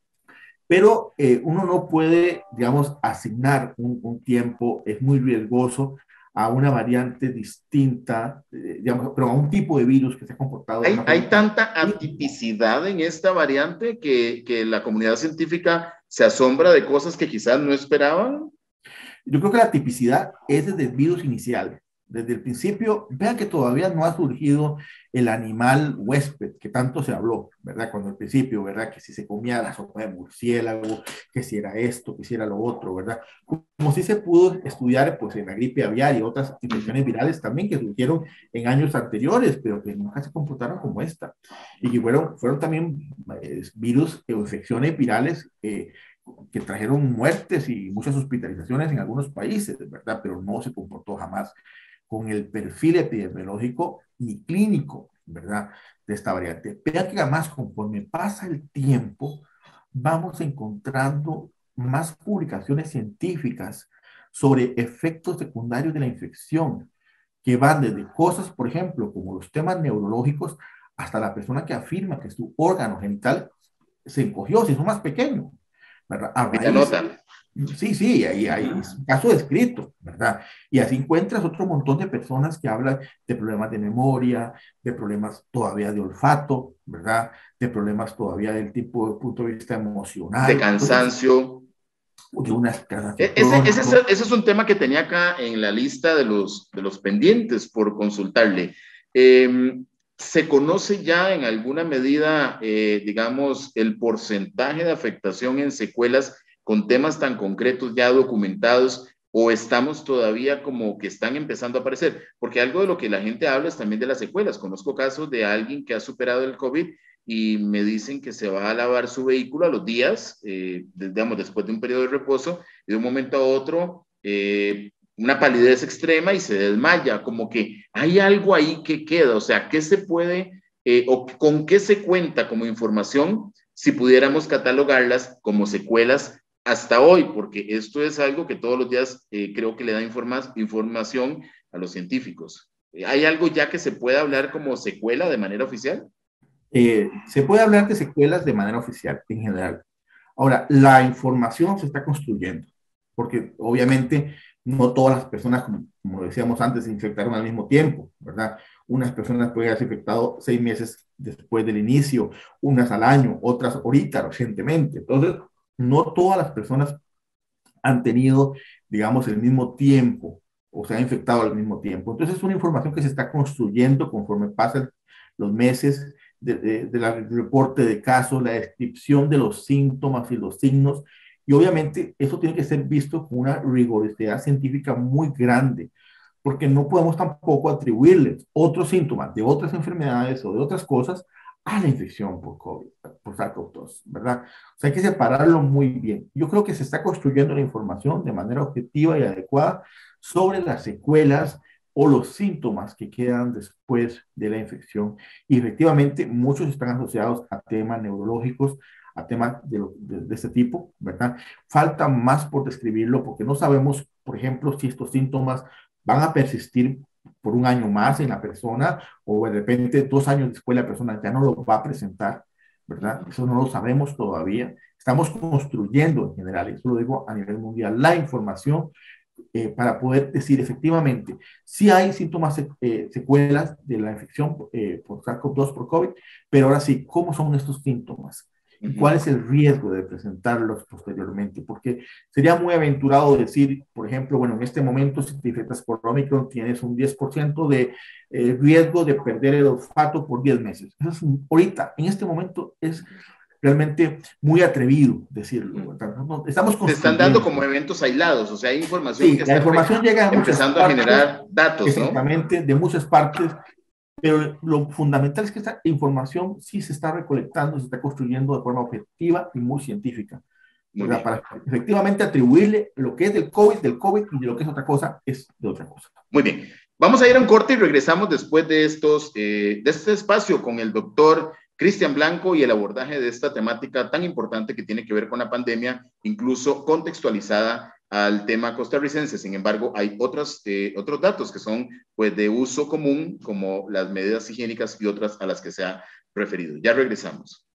Pero uno no puede, digamos, asignar un tiempo, es muy riesgoso, a una variante distinta, digamos, pero a un tipo de virus que se ha comportado. Hay tanta atipicidad en esta variante que la comunidad científica se asombra de cosas que quizás no esperaban. Yo creo que la tipicidad es desde el virus inicial. Desde el principio, vean que todavía no ha surgido el animal huésped que tanto se habló, ¿verdad? Cuando al principio, ¿verdad? Que si se comía la sopa de murciélago, que si era esto, que si era lo otro, ¿verdad? Como si se pudo estudiar, pues, en la gripe aviar y otras infecciones virales también que surgieron en años anteriores, pero que nunca se comportaron como esta. Y que fueron también virus o infecciones virales que trajeron muertes y muchas hospitalizaciones en algunos países, ¿verdad? Pero no se comportó jamás con el perfil epidemiológico ni clínico ¿verdad? De esta variante. Vean que además, conforme pasa el tiempo, vamos encontrando más publicaciones científicas sobre efectos secundarios de la infección, que van desde cosas, por ejemplo, como los temas neurológicos, hasta la persona que afirma que su órgano genital se encogió, se hizo más pequeño, ¿verdad? A raíz, sí, ahí hay un caso descrito, ¿verdad? Y así encuentras otro montón de personas que hablan de problemas de memoria, de problemas todavía de olfato, ¿verdad? De problemas todavía del tipo de punto de vista emocional. De cansancio. De unas casas. Ese es un tema que tenía acá en la lista de los pendientes por consultarle. ¿Se conoce ya en alguna medida, digamos, el porcentaje de afectación en secuelas con temas tan concretos ya documentados, o estamos todavía como que están empezando a aparecer? Porque algo de lo que la gente habla es también de las secuelas. Conozco casos de alguien que ha superado el COVID y me dicen que se va a lavar su vehículo a los días, digamos, después de un periodo de reposo, y de un momento a otro, una palidez extrema y se desmaya, como que hay algo ahí que queda. O sea, ¿qué se puede, o con qué se cuenta como información si pudiéramos catalogarlas como secuelas hasta hoy? Porque esto es algo que todos los días creo que le da información a los científicos. ¿Hay algo ya que se pueda hablar como secuela de manera oficial? Se puede hablar de secuelas de manera oficial en general. Ahora, la información se está construyendo, porque obviamente no todas las personas, como decíamos antes, se infectaron al mismo tiempo, ¿verdad? Unas personas pueden haberse infectado 6 meses después del inicio, unas al año, otras ahorita, recientemente. Entonces, no todas las personas han tenido, digamos, el mismo tiempo o se han infectado al mismo tiempo. Entonces, es una información que se está construyendo conforme pasan los meses del reporte de casos, la descripción de los síntomas y los signos. Y obviamente eso tiene que ser visto con una rigurosidad científica muy grande, porque no podemos tampoco atribuirles otros síntomas de otras enfermedades o de otras cosas a la infección por COVID, por SARS-CoV-2, ¿verdad? O sea, hay que separarlo muy bien. Yo creo que se está construyendo la información de manera objetiva y adecuada sobre las secuelas o los síntomas que quedan después de la infección. Y efectivamente, muchos están asociados a temas neurológicos, a temas de este tipo, ¿verdad? Falta más por describirlo porque no sabemos, por ejemplo, si estos síntomas van a persistir por 1 año más en la persona o de repente 2 años después la persona ya no lo va a presentar, ¿verdad? Eso no lo sabemos todavía. Estamos construyendo en general, eso lo digo a nivel mundial, la información para poder decir efectivamente si hay síntomas, secuelas de la infección por SARS-CoV-2, por COVID, pero ahora sí, ¿cómo son estos síntomas? ¿Y cuál es el riesgo de presentarlos posteriormente? Porque sería muy aventurado decir, por ejemplo, bueno, en este momento si te infectas por Omicron tienes un 10% de riesgo de perder el olfato por 10 meses. Eso es ahorita, en este momento es realmente muy atrevido decirlo. Estamos se están dando como eventos aislados, o sea, hay información sí, que la información llega a empezando a generar datos, exactamente, ¿no? De muchas partes, pero lo fundamental es que esta información sí se está recolectando, se está construyendo de forma objetiva y muy científica. Para efectivamente atribuirle lo que es del COVID y de lo que es otra cosa, es de otra cosa. Muy bien. Vamos a ir a un corte y regresamos después de este espacio con el doctor Cristian Blanco y el abordaje de esta temática tan importante que tiene que ver con la pandemia, incluso contextualizada al tema costarricense. Sin embargo, hay otros datos que son pues de uso común, como las medidas higiénicas y otras a las que se ha referido. Ya regresamos.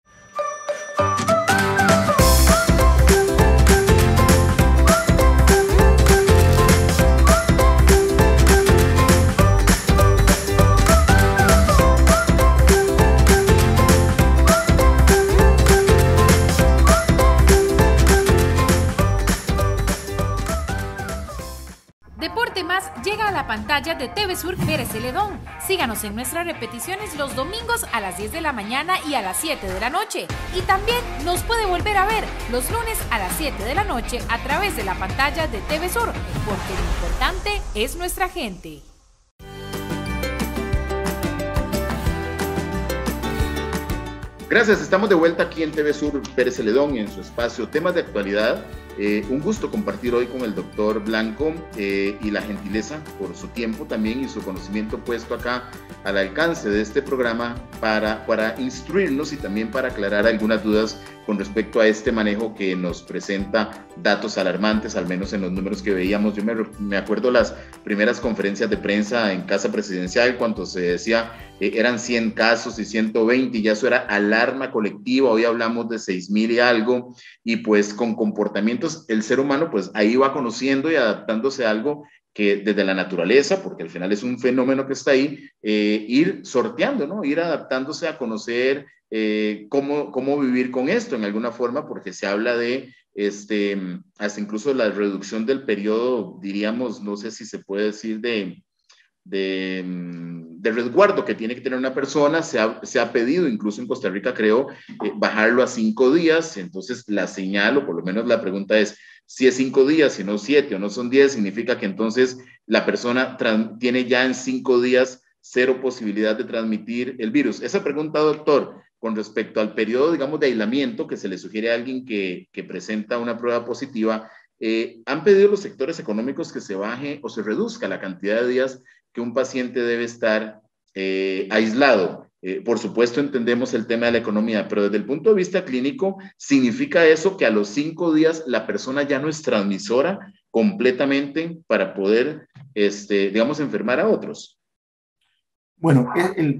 Deporte Más llega a la pantalla de TV Sur Pérez Celedón. Síganos en nuestras repeticiones los domingos a las 10 de la mañana y a las 7 de la noche. Y también nos puede volver a ver los lunes a las 7 de la noche a través de la pantalla de TV Sur, porque lo importante es nuestra gente. Gracias, estamos de vuelta aquí en TV Sur Pérez Celedón en su espacio Temas de Actualidad. Un gusto compartir hoy con el doctor Blanco y la gentileza por su tiempo también y su conocimiento puesto acá al alcance de este programa para instruirnos y también para aclarar algunas dudas con respecto a este manejo que nos presenta datos alarmantes, al menos en los números que veíamos. Yo me acuerdo las primeras conferencias de prensa en Casa Presidencial cuando se decía eran 100 casos y 120 y ya eso era alarma colectiva. Hoy hablamos de 6,000 y algo, y pues con comportamientos el ser humano pues ahí va conociendo y adaptándose a algo que desde la naturaleza, porque al final es un fenómeno que está ahí, ir sorteando, ¿no? Ir adaptándose a conocer cómo vivir con esto en alguna forma, porque se habla de hasta incluso la reducción del periodo, diríamos, no sé si se puede decir de resguardo que tiene que tener una persona. Se ha pedido, incluso en Costa Rica creo, bajarlo a 5 días. Entonces la señal, o por lo menos la pregunta es, si es 5 días, si no 7 o no son 10, significa que entonces la persona tiene ya en 5 días 0 posibilidad de transmitir el virus. Esa pregunta, doctor, con respecto al periodo, digamos, de aislamiento que se le sugiere a alguien que presenta una prueba positiva, han pedido los sectores económicos que se baje o se reduzca la cantidad de días que un paciente debe estar aislado. Por supuesto, entendemos el tema de la economía, pero desde el punto de vista clínico, ¿significa eso que a los 5 días la persona ya no es transmisora completamente para poder, digamos, enfermar a otros? Bueno,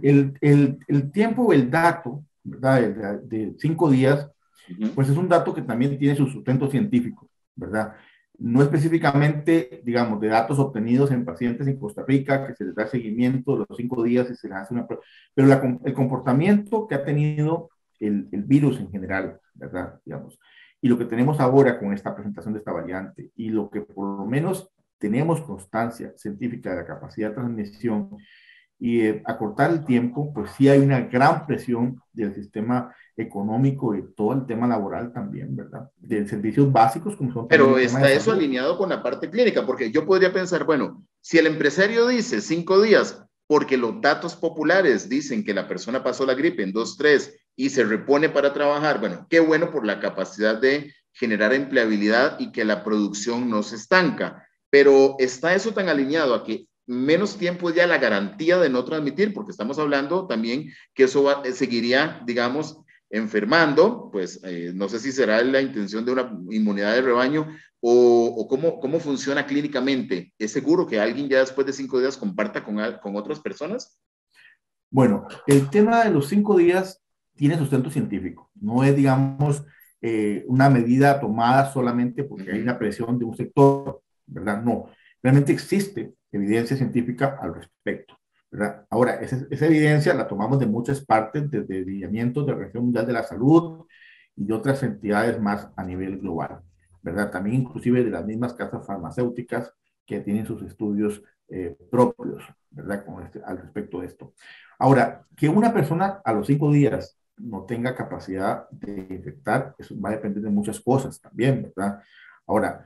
el tiempo, el dato, ¿verdad? De 5 días, pues es un dato que también tiene su sustento científico, ¿verdad? No específicamente, digamos, de datos obtenidos en pacientes en Costa Rica, que se les da seguimiento los 5 días y se les hace una prueba, pero el comportamiento que ha tenido el virus en general, ¿verdad? Digamos, y lo que tenemos ahora con esta presentación de esta variante, y lo que por lo menos tenemos constancia científica de la capacidad de transmisión y acortar el tiempo, pues sí hay una gran presión del sistema económico y todo el tema laboral también, ¿verdad? De servicios básicos como son... Pero está eso alineado con la parte clínica, porque yo podría pensar, bueno, si el empresario dice 5 días, porque los datos populares dicen que la persona pasó la gripe en 2, 3 y se repone para trabajar, bueno, qué bueno por la capacidad de generar empleabilidad y que la producción no se estanca, pero está eso tan alineado a que menos tiempo es ya la garantía de no transmitir, porque estamos hablando también que eso seguiría, digamos, enfermando, pues no sé si será la intención de una inmunidad de rebaño o cómo funciona clínicamente. ¿Es seguro que alguien ya después de 5 días comparta con otras personas? Bueno, el tema de los 5 días tiene sustento científico, no es, digamos, una medida tomada solamente porque hay una presión de un sector, ¿verdad? No, realmente existe evidencia científica al respecto, ¿verdad? Ahora, esa evidencia la tomamos de muchas partes, desde lineamientos de la Organización Mundial de la Salud y de otras entidades más a nivel global, ¿verdad? También inclusive de las mismas casas farmacéuticas que tienen sus estudios propios, ¿verdad? Al respecto de esto. Ahora, que una persona a los 5 días no tenga capacidad de infectar, eso va a depender de muchas cosas también, ¿verdad? Ahora,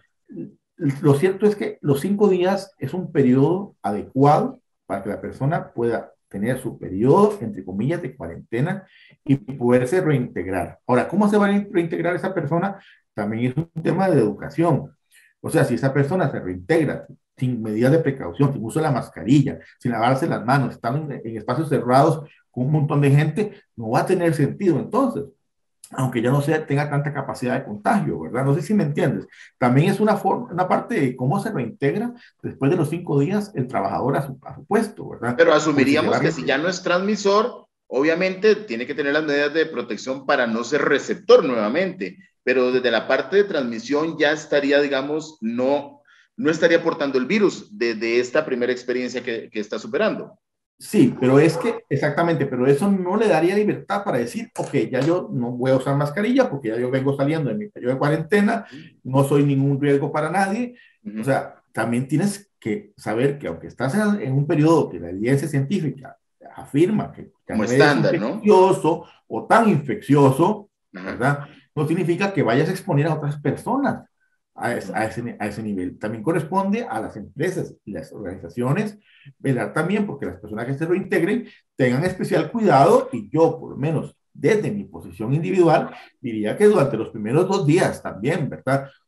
lo cierto es que los 5 días es un periodo adecuado para que la persona pueda tener su periodo, entre comillas, de cuarentena y poderse reintegrar. Ahora, ¿cómo se va a reintegrar esa persona? También es un tema de educación. O sea, si esa persona se reintegra sin medidas de precaución, sin uso de la mascarilla, sin lavarse las manos, estando en espacios cerrados con un montón de gente, no va a tener sentido entonces, aunque ya no tenga tanta capacidad de contagio, ¿verdad? No sé si me entiendes. También es una parte de cómo se reintegra después de los 5 días el trabajador a su puesto, ¿verdad? Pero asumiríamos que si ya no es transmisor, obviamente tiene que tener las medidas de protección para no ser receptor nuevamente, pero desde la parte de transmisión ya estaría, digamos, no estaría portando el virus desde esta primera experiencia que está superando. Sí, pero es que, exactamente, pero eso no le daría libertad para decir, ok, ya yo no voy a usar mascarilla porque ya yo vengo saliendo de mi periodo de cuarentena, no soy ningún riesgo para nadie. O sea, también tienes que saber que aunque estás en un periodo que la evidencia científica afirma que como estándar, es infeccioso, ¿no? O tan infeccioso, ¿verdad? No significa que vayas a exponer a otras personas a ese nivel. También corresponde a las empresas y las organizaciones velar también porque las personas que se reintegren tengan especial cuidado, y yo por lo menos desde mi posición individual diría que durante los primeros 2 días también, ¿verdad?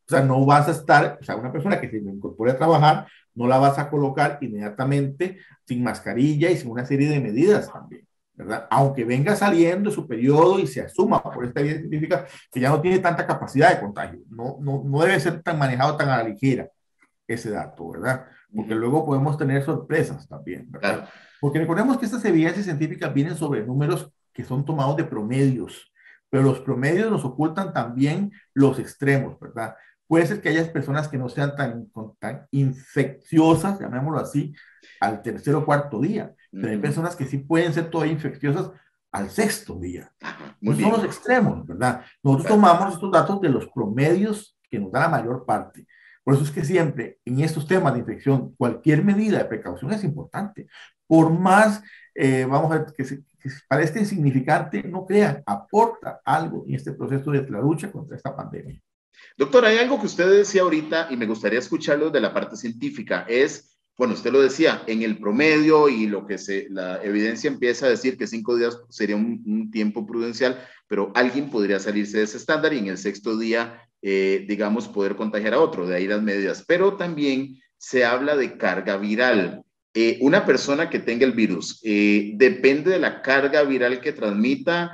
O sea, no vas a estar, o sea, una persona que se incorpore a trabajar, no la vas a colocar inmediatamente sin mascarilla y sin una serie de medidas también, ¿verdad? Aunque venga saliendo su periodo y se asuma por esta evidencia científica que ya no tiene tanta capacidad de contagio. No debe ser tan manejado tan a la ligera ese dato, ¿verdad? Porque luego podemos tener sorpresas también, ¿verdad? Claro. Porque recordemos que estas evidencias científicas vienen sobre números que son tomados de promedios, pero los promedios nos ocultan también los extremos, ¿verdad? Puede ser que haya personas que no sean tan infecciosas, llamémoslo así, al tercer o cuarto día, pero hay personas que sí pueden ser todavía infecciosas al sexto día. Muy no bien. son los extremos, ¿verdad? Nosotros tomamos estos datos de los promedios que nos da la mayor parte. Por eso es que siempre en estos temas de infección, cualquier medida de precaución es importante. Por más, vamos a ver, que parezca insignificante, no crean, aporta algo en este proceso de la lucha contra esta pandemia. Doctor, hay algo que usted decía ahorita y me gustaría escucharlo de la parte científica. Es, bueno, usted lo decía, en el promedio y lo que la evidencia empieza a decir que 5 días sería un tiempo prudencial, pero alguien podría salirse de ese estándar y en el sexto día, digamos, poder contagiar a otro, de ahí las medidas. Pero también se habla de carga viral. Una persona que tenga el virus, depende de la carga viral que transmita,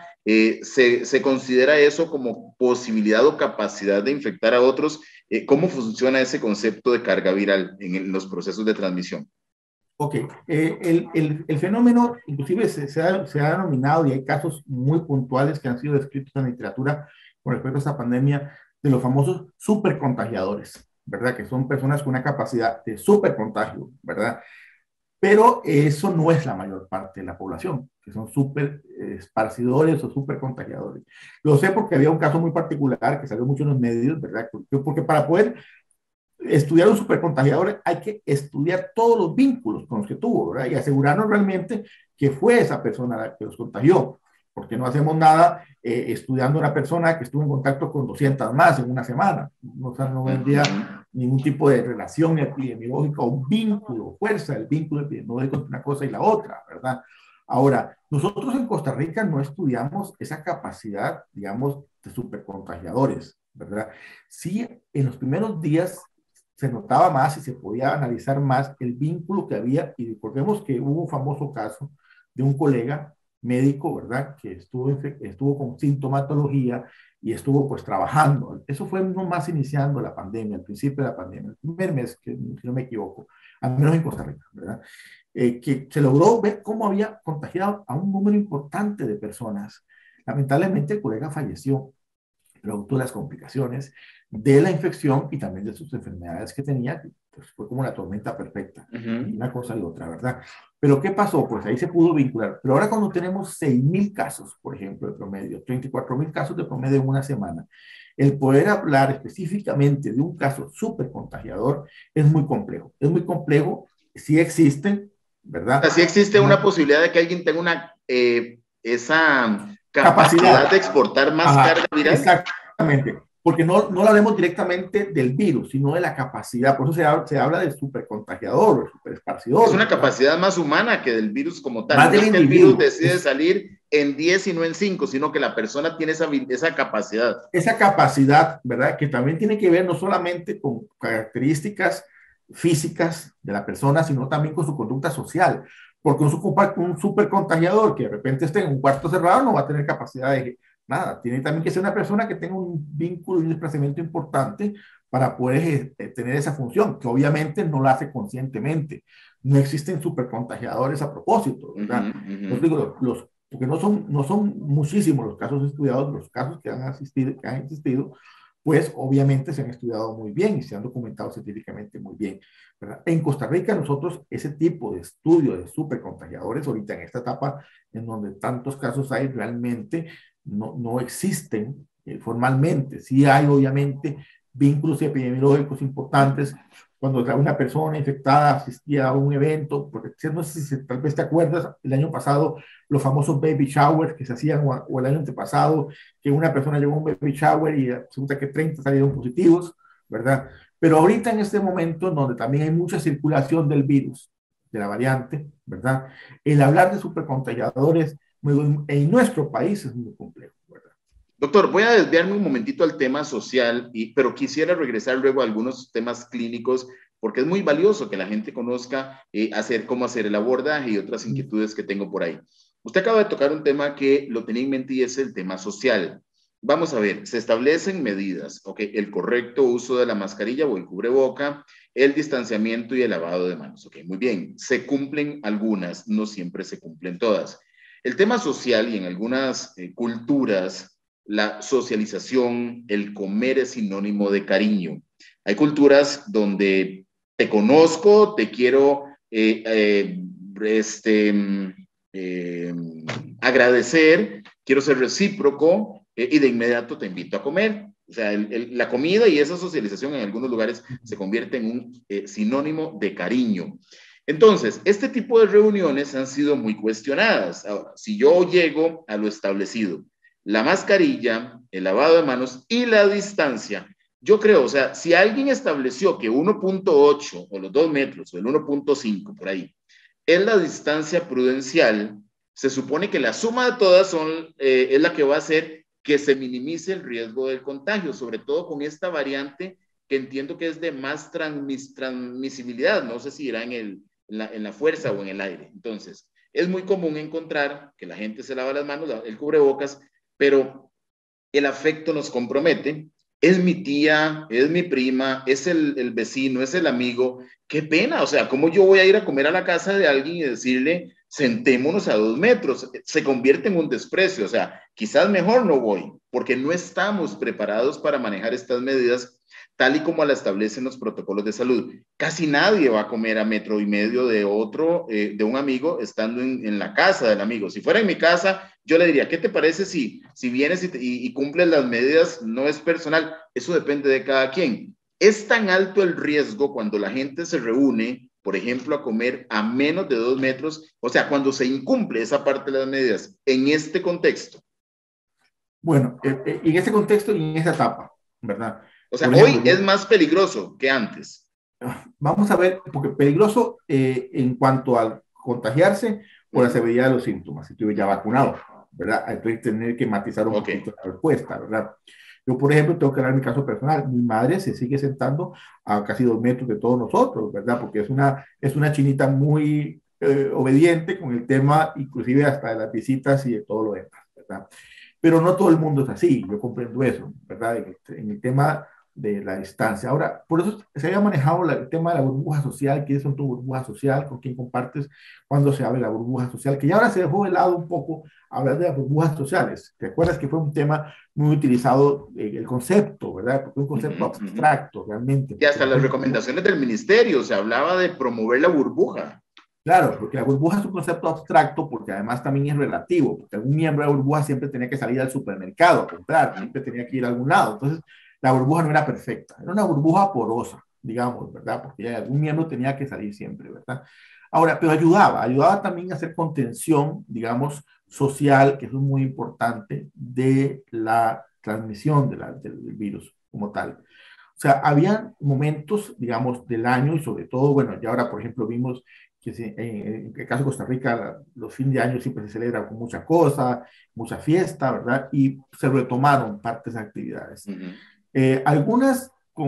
se considera eso como posibilidad o capacidad de infectar a otros. ¿Cómo funciona ese concepto de carga viral en los procesos de transmisión? Ok, el fenómeno inclusive se ha denominado, y hay casos muy puntuales que han sido descritos en la literatura con respecto a esta pandemia, de los famosos supercontagiadores, ¿verdad? Que son personas con una capacidad de supercontagio, ¿verdad? Pero eso no es la mayor parte de la población, que son súper esparcidores o súper contagiadores. Lo sé porque había un caso muy particular que salió mucho en los medios, ¿verdad? Porque para poder estudiar un supercontagiador hay que estudiar todos los vínculos con los que tuvo, ¿verdad? Y asegurarnos realmente que fue esa persona la que los contagió. Porque no hacemos nada estudiando una persona que estuvo en contacto con 200 más en una semana. O sea, no vendría ningún tipo de relación epidemiológica o vínculo, fuerza del vínculo epidemiológico entre una cosa y la otra, ¿verdad? Ahora, nosotros en Costa Rica no estudiamos esa capacidad, digamos, de supercontagiadores, ¿verdad? Sí, en los primeros días se notaba más y se podía analizar más el vínculo que había, y recordemos que hubo un famoso caso de un colega médico, ¿verdad? Que estuvo con sintomatología y estuvo pues trabajando. Eso fue no más iniciando la pandemia, al principio de la pandemia, el primer mes, que si no me equivoco, al menos en Costa Rica, ¿verdad? Que se logró ver cómo había contagiado a un número importante de personas. Lamentablemente el colega falleció producto de las complicaciones de la infección y también de sus enfermedades que tenía. Pues fue como una tormenta perfecta, y una cosa y otra, ¿verdad? Pero ¿qué pasó? Pues ahí se pudo vincular. Pero ahora cuando tenemos 6,000 casos, por ejemplo, de promedio, 34,000 casos de promedio en una semana, el poder hablar específicamente de un caso súper contagiador es muy complejo. Es muy complejo, sí existen, ¿verdad? Sí existe una posibilidad de que alguien tenga esa capacidad de exportar más carga viral. Exactamente. Porque no la vemos directamente del virus, sino de la capacidad. Por eso se habla del supercontagiador, el superesparcidor. Es una capacidad más humana que del virus como tal. No es que el virus decide salir en 10 y no en 5, sino que la persona tiene esa capacidad. Esa capacidad, ¿verdad? Que también tiene que ver no solamente con características físicas de la persona, sino también con su conducta social. Porque un supercontagiador que de repente esté en un cuarto cerrado no va a tener capacidad de nada. Tiene también que ser una persona que tenga un vínculo y un desplazamiento importante para poder tener esa función, que obviamente no la hace conscientemente. No existen supercontagiadores a propósito, ¿verdad? Os digo, porque no son muchísimos los casos estudiados, los casos que han existido, pues obviamente se han estudiado muy bien y se han documentado científicamente muy bien, ¿verdad? En Costa Rica nosotros ese tipo de estudio de supercontagiadores, ahorita en esta etapa en donde tantos casos hay, realmente no existen formalmente. Sí hay obviamente vínculos epidemiológicos importantes. Cuando una persona infectada asistía a un evento, porque no sé si tal vez te acuerdas, el año pasado los famosos baby showers que se hacían, o el año antepasado, que una persona llevó un baby shower y resulta que 30 salieron positivos, ¿verdad? Pero ahorita en este momento, donde también hay mucha circulación del virus, de la variante, ¿verdad? El hablar de supercontagiadores en nuestro país es muy complejo, ¿verdad? Doctor, voy a desviarme un momentito al tema social, pero quisiera regresar luego a algunos temas clínicos, porque es muy valioso que la gente conozca cómo hacer el abordaje y otras inquietudes que tengo por ahí. Usted acaba de tocar un tema que lo tenía en mente y es el tema social. Vamos a ver, se establecen medidas, ¿ok? El correcto uso de la mascarilla o el cubreboca, el distanciamiento y el lavado de manos, ¿ok? Muy bien, se cumplen algunas, no siempre se cumplen todas. El tema social y en algunas culturas, la socialización, el comer es sinónimo de cariño. Hay culturas donde te conozco, te quiero agradecer, quiero ser recíproco y de inmediato te invito a comer. O sea, la comida y esa socialización en algunos lugares se convierte en un sinónimo de cariño. Entonces, este tipo de reuniones han sido muy cuestionadas. Ahora, si yo llego a lo establecido, la mascarilla, el lavado de manos y la distancia, yo creo, o sea, si alguien estableció que 1.8 o los 2 metros o el 1.5 por ahí es la distancia prudencial, se supone que la suma de todas es la que va a hacer que se minimice el riesgo del contagio, sobre todo con esta variante que entiendo que es de más transmisibilidad, no sé si irá en la fuerza o en el aire. Entonces, es muy común encontrar que la gente se lava las manos, el cubrebocas, pero el afecto nos compromete. Es mi tía, es mi prima, es el vecino, es el amigo. Qué pena, o sea, ¿cómo yo voy a ir a comer a la casa de alguien y decirle, sentémonos a 2 metros? Se convierte en un desprecio, o sea, quizás mejor no voy, porque no estamos preparados para manejar estas medidas tal y como la establecen los protocolos de salud. Casi nadie va a comer a 1.5 metros de otro, de un amigo, estando en la casa del amigo. Si fuera en mi casa, yo le diría, ¿qué te parece si vienes y cumples las medidas? No es personal, eso depende de cada quien. Es tan alto el riesgo cuando la gente se reúne, por ejemplo, a comer a menos de 2 metros, o sea, cuando se incumple esa parte de las medidas en este contexto. Bueno, en ese contexto y en esa etapa, ¿verdad? O sea, ejemplo, hoy es más peligroso que antes. Vamos a ver, porque peligroso en cuanto al contagiarse por la severidad de los síntomas, si estuve ya vacunado, ¿verdad? Entonces tener que matizar un poquito la respuesta, ¿verdad? Yo, por ejemplo, tengo que dar mi caso personal. Mi madre se sigue sentando a casi 2 metros de todos nosotros, ¿verdad? Porque es una chinita muy obediente con el tema, inclusive hasta de las visitas y de todo lo demás, ¿verdad? Pero no todo el mundo es así, yo comprendo eso, ¿verdad? En el tema de la distancia. Ahora, por eso se había manejado el tema de la burbuja social. ¿Quiénes son tu burbuja social? ¿Con quién compartes? ¿Cuándo se abre la burbuja social? Que ya ahora se dejó de lado un poco hablar de las burbujas sociales. ¿Te acuerdas que fue un tema muy utilizado, el concepto, ¿verdad? Porque es un concepto abstracto, realmente. Y hasta las recomendaciones del ministerio se hablaba de promover la burbuja. Claro, porque la burbuja es un concepto abstracto, porque además también es relativo, porque algún miembro de la burbuja siempre tenía que salir al supermercado a comprar, siempre tenía que ir a algún lado. Entonces, la burbuja no era perfecta, era una burbuja porosa, digamos, ¿verdad? Porque algún miembro tenía que salir siempre, ¿verdad? Ahora, pero ayudaba también a hacer contención, digamos, social, que eso es muy importante, de la transmisión del virus como tal. O sea, había momentos, digamos, del año y sobre todo, bueno, ya ahora, por ejemplo, vimos que en el caso de Costa Rica, los fines de año siempre se celebran con mucha cosa, mucha fiesta, ¿verdad? Y se retomaron partes de actividades. Algunas con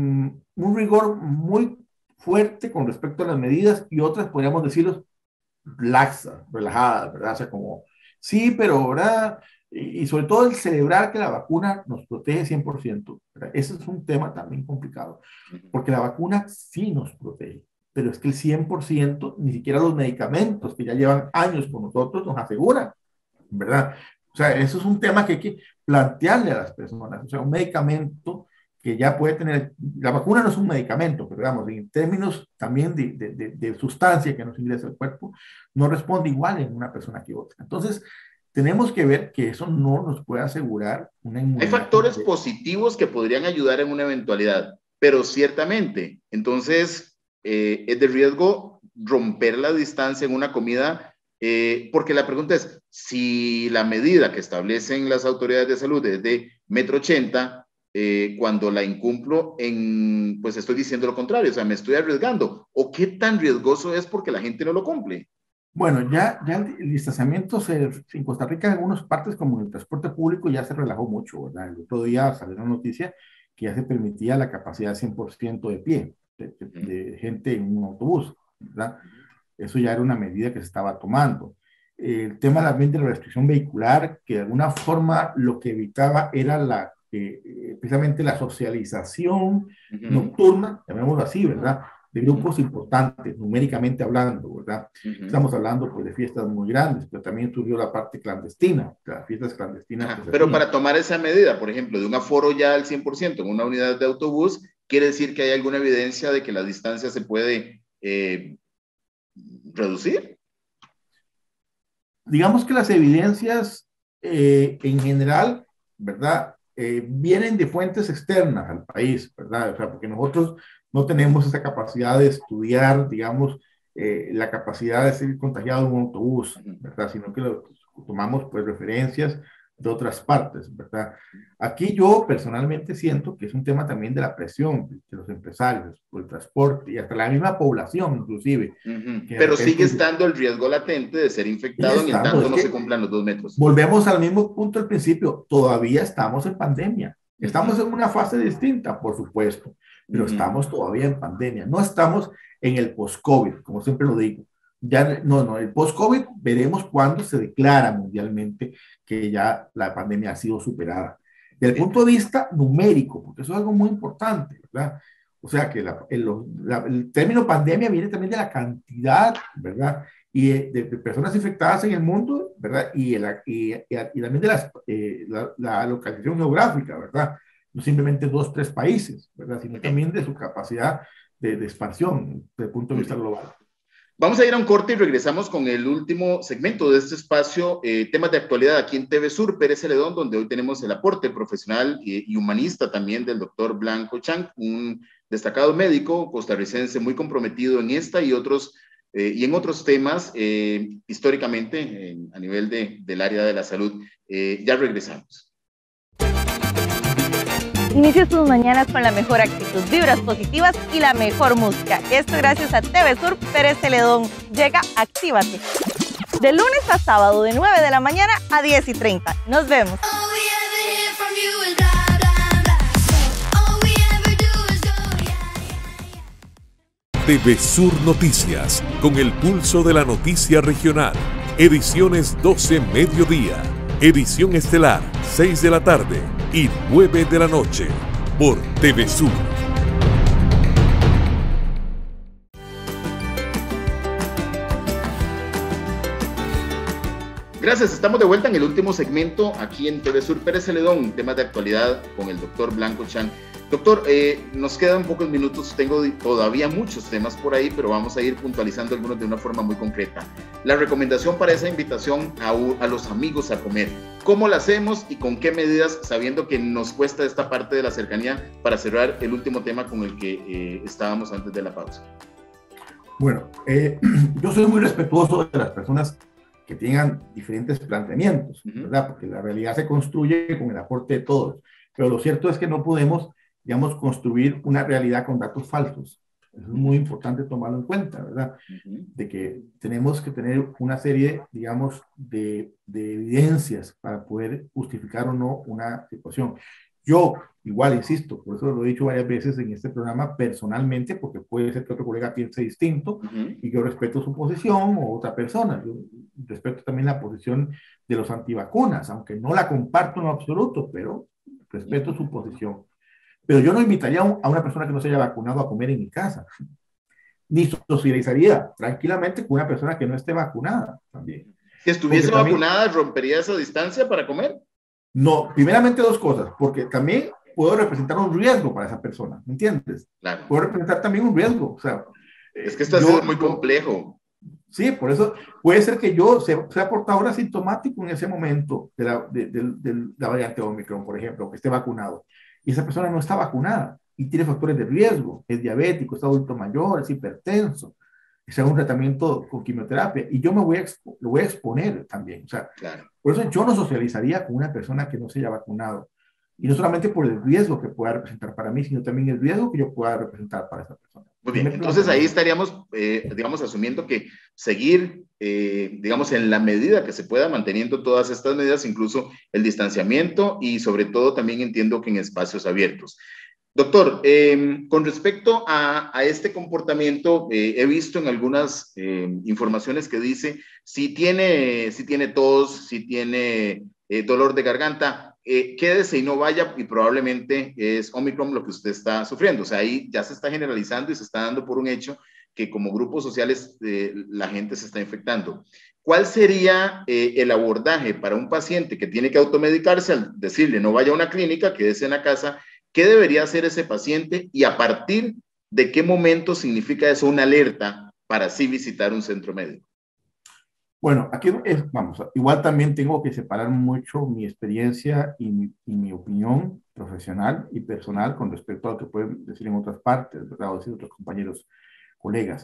un rigor muy fuerte con respecto a las medidas y otras, podríamos decirlo, laxas, relajadas, ¿verdad? O sea, como, sí, pero, ¿verdad? Y sobre todo el celebrar que la vacuna nos protege 100%, ¿verdad? Ese es un tema también complicado, porque la vacuna sí nos protege, pero es que el 100%, ni siquiera los medicamentos que ya llevan años con nosotros nos aseguran, ¿verdad? O sea, eso es un tema que hay que plantearle a las personas. O sea, un medicamento que ya puede tener, la vacuna no es un medicamento, pero digamos, en términos también de sustancia que nos ingresa al cuerpo, no responde igual en una persona que otra. Entonces, tenemos que ver que eso no nos puede asegurar una inmunidad. Hay factores positivos que podrían ayudar en una eventualidad, pero ciertamente, entonces, es de riesgo romper la distancia en una comida. Porque la pregunta es, si la medida que establecen las autoridades de salud es de 1.80 m, cuando la incumplo, pues estoy diciendo lo contrario, o sea, me estoy arriesgando. ¿O qué tan riesgoso es porque la gente no lo cumple? Bueno, ya el distanciamiento en Costa Rica, en algunas partes como en el transporte público, ya se relajó mucho, ¿verdad? El otro día salió una noticia que ya se permitía la capacidad 100% de pie, de gente en un autobús, ¿verdad? Eso ya era una medida que se estaba tomando. El tema también de la restricción vehicular, que de alguna forma lo que evitaba era precisamente la socialización nocturna, llamémoslo así, ¿verdad? De grupos importantes, numéricamente hablando, ¿verdad? Estamos hablando pues, de fiestas muy grandes, pero también surgió la parte clandestina, las fiestas clandestinas. Pues, pero para tomar esa medida, por ejemplo, de un aforo ya al 100% en una unidad de autobús, quiere decir que hay alguna evidencia de que la distancia se puede reducir. Digamos que las evidencias en general, ¿verdad? Vienen de fuentes externas al país, ¿verdad? O sea, porque nosotros no tenemos esa capacidad de estudiar, digamos, la capacidad de ser contagiado en un autobús, ¿verdad? Sino que tomamos, pues, referencias de otras partes, ¿verdad? Aquí yo personalmente siento que es un tema también de la presión de los empresarios, por el transporte y hasta la misma población, inclusive. Pero sigue estando el riesgo latente de ser infectado en el tanto no se cumplan los 2 metros. Volvemos al mismo punto al principio, todavía estamos en pandemia. Estamos en una fase distinta, por supuesto, pero estamos todavía en pandemia. No estamos en el post-COVID, como siempre lo digo. Ya, no, el post-COVID veremos cuándo se declara mundialmente que ya la pandemia ha sido superada. Desde el punto de vista numérico, porque eso es algo muy importante, ¿verdad? O sea que el término pandemia viene también de la cantidad, ¿verdad? Y de personas infectadas en el mundo, ¿verdad? Y también de la localización geográfica, ¿verdad? No simplemente 2, 3 países, ¿verdad? Sino también de su capacidad de expansión desde el punto de vista global. Vamos a ir a un corte y regresamos con el último segmento de este espacio, temas de actualidad aquí en TV Sur, Pérez Celedón, donde hoy tenemos el aporte profesional y humanista también del doctor Blanco Chang, un destacado médico costarricense muy comprometido en esta y en otros temas históricamente a nivel del área de la salud. Ya regresamos. Inicia tus mañanas con la mejor actitud, vibras positivas y la mejor música. Esto gracias a TV Sur Pérez Celedón. Llega Actívate. De lunes a sábado de 9 de la mañana a 10:30. Nos vemos. TV Sur Noticias, con el pulso de la noticia regional. Ediciones 12 mediodía. Edición estelar 6 de la tarde y 9 de la noche por TV Sur. Gracias, estamos de vuelta en el último segmento aquí en TV Sur Pérez Celedón, temas de actualidad con el doctor Blanco Chang. Doctor, nos quedan pocos minutos, tengo todavía muchos temas por ahí, pero vamos a ir puntualizando algunos de una forma muy concreta. La recomendación para esa invitación a los amigos a comer, ¿cómo la hacemos y con qué medidas, sabiendo que nos cuesta esta parte de la cercanía, para cerrar el último tema con el que estábamos antes de la pausa? Bueno, yo soy muy respetuoso de las personas que tengan diferentes planteamientos, ¿verdad? Porque la realidad se construye con el aporte de todos, pero lo cierto es que no podemos, digamos, construir una realidad con datos falsos. Eso es muy importante tomarlo en cuenta, ¿verdad? De que tenemos que tener una serie, digamos, de evidencias para poder justificar o no una situación. Yo, igual, insisto, por eso lo he dicho varias veces en este programa personalmente, porque puede ser que otro colega piense distinto, y yo respeto su posición o otra persona. Yo respeto también la posición de los antivacunas, aunque no la comparto en lo absoluto, pero respeto su posición. Pero yo no invitaría a una persona que no se haya vacunado a comer en mi casa, ni socializaría tranquilamente con una persona que no esté vacunada también. Si estuviese vacunada, ¿rompería esa distancia para comer? No, primeramente 2 cosas, porque también puedo representar un riesgo para esa persona, ¿me entiendes? Claro. Puedo representar también un riesgo, o sea... Es que esto es muy complejo. Sí, por eso puede ser que yo sea portador asintomático en ese momento de la variante Omicron, por ejemplo, que esté vacunado, y esa persona no está vacunada y tiene factores de riesgo, es diabético, es adulto mayor, es hipertenso, sea un tratamiento con quimioterapia, y yo lo voy a exponer también, o sea, claro. Por eso yo no socializaría con una persona que no se haya vacunado. Y no solamente por el riesgo que pueda representar para mí, sino también el riesgo que yo pueda representar para esa persona. Muy bien, entonces ahí estaríamos, digamos, asumiendo que seguir, digamos, en la medida que se pueda, manteniendo todas estas medidas, incluso el distanciamiento y sobre todo también entiendo que en espacios abiertos. Doctor, con respecto a este comportamiento, he visto en algunas informaciones que dice, si tiene tos, si tiene dolor de garganta, quédese y no vaya, y probablemente es Omicron lo que usted está sufriendo. O sea, ahí ya se está generalizando y se está dando por un hecho que como grupos sociales la gente se está infectando. ¿Cuál sería el abordaje para un paciente que tiene que automedicarse al decirle no vaya a una clínica, quédese en la casa? ¿Qué debería hacer ese paciente y a partir de qué momento significa eso una alerta para sí visitar un centro médico? Bueno, aquí vamos, igual también tengo que separar mucho mi experiencia y mi opinión profesional y personal con respecto a lo que pueden decir en otras partes, ¿verdad? O decir otros compañeros, colegas.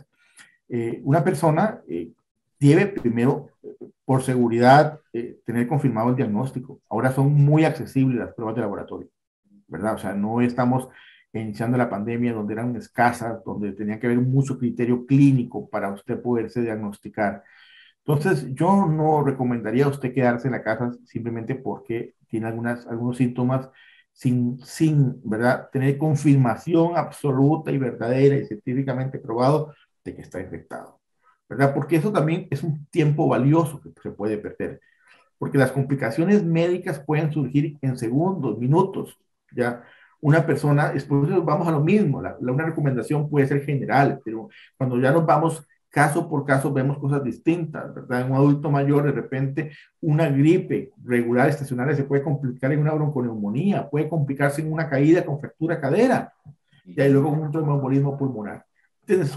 Una persona debe primero, por seguridad, tener confirmado el diagnóstico. Ahora son muy accesibles las pruebas de laboratorio, ¿verdad? O sea, no estamos iniciando la pandemia donde eran escasas, donde tenía que haber mucho criterio clínico para usted poderse diagnosticar. Entonces, yo no recomendaría a usted quedarse en la casa simplemente porque tiene algunos síntomas sin, ¿verdad?, tener confirmación absoluta y verdadera y científicamente probado de que está infectado, ¿verdad? Porque eso también es un tiempo valioso que se puede perder, porque las complicaciones médicas pueden surgir en segundos, minutos, ¿ya? Una persona, después vamos a lo mismo, una recomendación puede ser general, pero cuando ya nos vamos caso por caso vemos cosas distintas, ¿verdad? En un adulto mayor, de repente, una gripe regular estacionaria se puede complicar en una bronconeumonía, puede complicarse en una caída con fractura cadera, y ahí luego un tromboembolismo pulmonar. Entonces,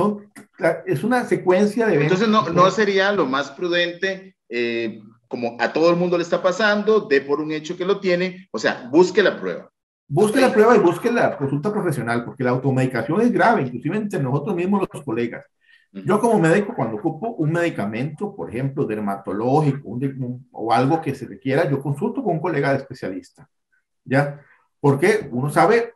es una secuencia de eventos. Entonces, no sería lo más prudente, como a todo el mundo le está pasando, de por un hecho que lo tiene, o sea, busque la prueba. Busque la prueba y busque la consulta profesional, porque la automedicación es grave, inclusive entre nosotros mismos los colegas. Yo como médico, cuando ocupo un medicamento, por ejemplo, dermatológico o algo que se requiera, yo consulto con un colega de especialista, ¿ya? Porque uno sabe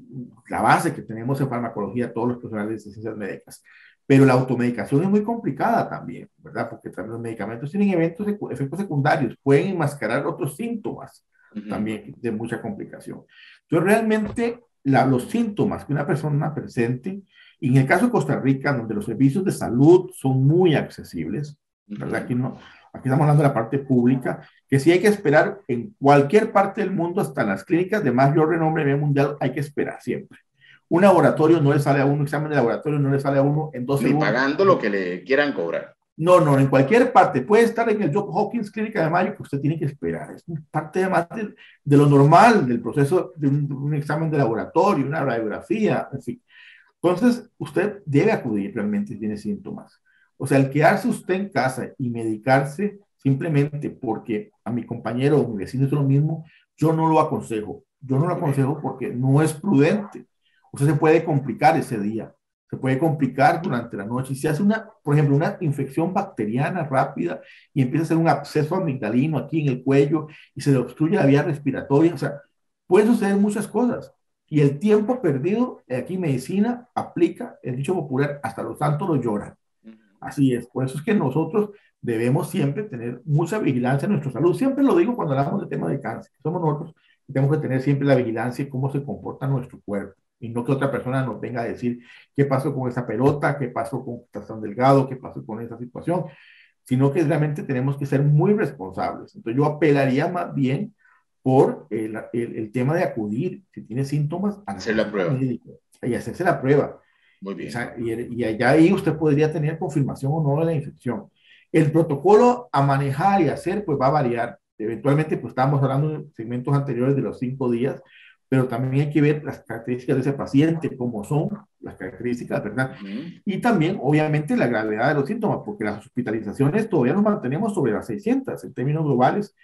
la base que tenemos en farmacología, todos los profesionales de ciencias médicas, pero la automedicación es muy complicada también, ¿verdad? Porque también los medicamentos tienen efectos secundarios, pueden enmascarar otros síntomas también de mucha complicación. Entonces, realmente, los síntomas que una persona presente, y en el caso de Costa Rica, donde los servicios de salud son muy accesibles, ¿verdad? Aquí estamos hablando de la parte pública, que sí hay que esperar en cualquier parte del mundo, hasta en las clínicas de mayor renombre a nivel mundial, hay que esperar siempre. Un laboratorio no le sale a uno, un examen de laboratorio no le sale a uno en 2 segundos. Ni pagando lo que le quieran cobrar. No, en cualquier parte. Puede estar en el Johns Hopkins Clínica de Mayo, que usted tiene que esperar. Es parte además de lo normal del proceso de un examen de laboratorio, una radiografía, en fin. Entonces, usted debe acudir realmente si tiene síntomas. O sea, el quedarse usted en casa y medicarse simplemente porque a mi compañero o mi vecino es lo mismo, yo no lo aconsejo. Yo no lo aconsejo porque no es prudente. Usted se puede complicar ese día, se puede complicar durante la noche. Si hace por ejemplo, una infección bacteriana rápida y empieza a hacer un absceso amigdalino aquí en el cuello y se le obstruye la vía respiratoria, o sea, pueden suceder muchas cosas. Y el tiempo perdido, aquí medicina aplica el dicho popular, hasta los santos lo lloran. Así es, por eso es que nosotros debemos siempre tener mucha vigilancia en nuestra salud. Siempre lo digo cuando hablamos de tema de cáncer. Somos nosotros que tenemos que tener siempre la vigilancia y cómo se comporta nuestro cuerpo. Y no que otra persona nos venga a decir qué pasó con esa pelota, qué pasó con tan delgado, qué pasó con esa situación, sino que realmente tenemos que ser muy responsables. Entonces yo apelaría más bien por el tema de acudir, si tiene síntomas, a hacer la prueba. Y hacerse la prueba. Muy bien. O sea, y allá ahí usted podría tener confirmación o no de la infección. El protocolo a manejar y hacer, pues va a variar. Eventualmente, pues estábamos hablando en segmentos anteriores de los 5 días, pero también hay que ver las características de ese paciente, cómo son las características, ¿verdad? Y también, obviamente, la gravedad de los síntomas, porque las hospitalizaciones todavía nos mantenemos sobre las 600 en términos globales,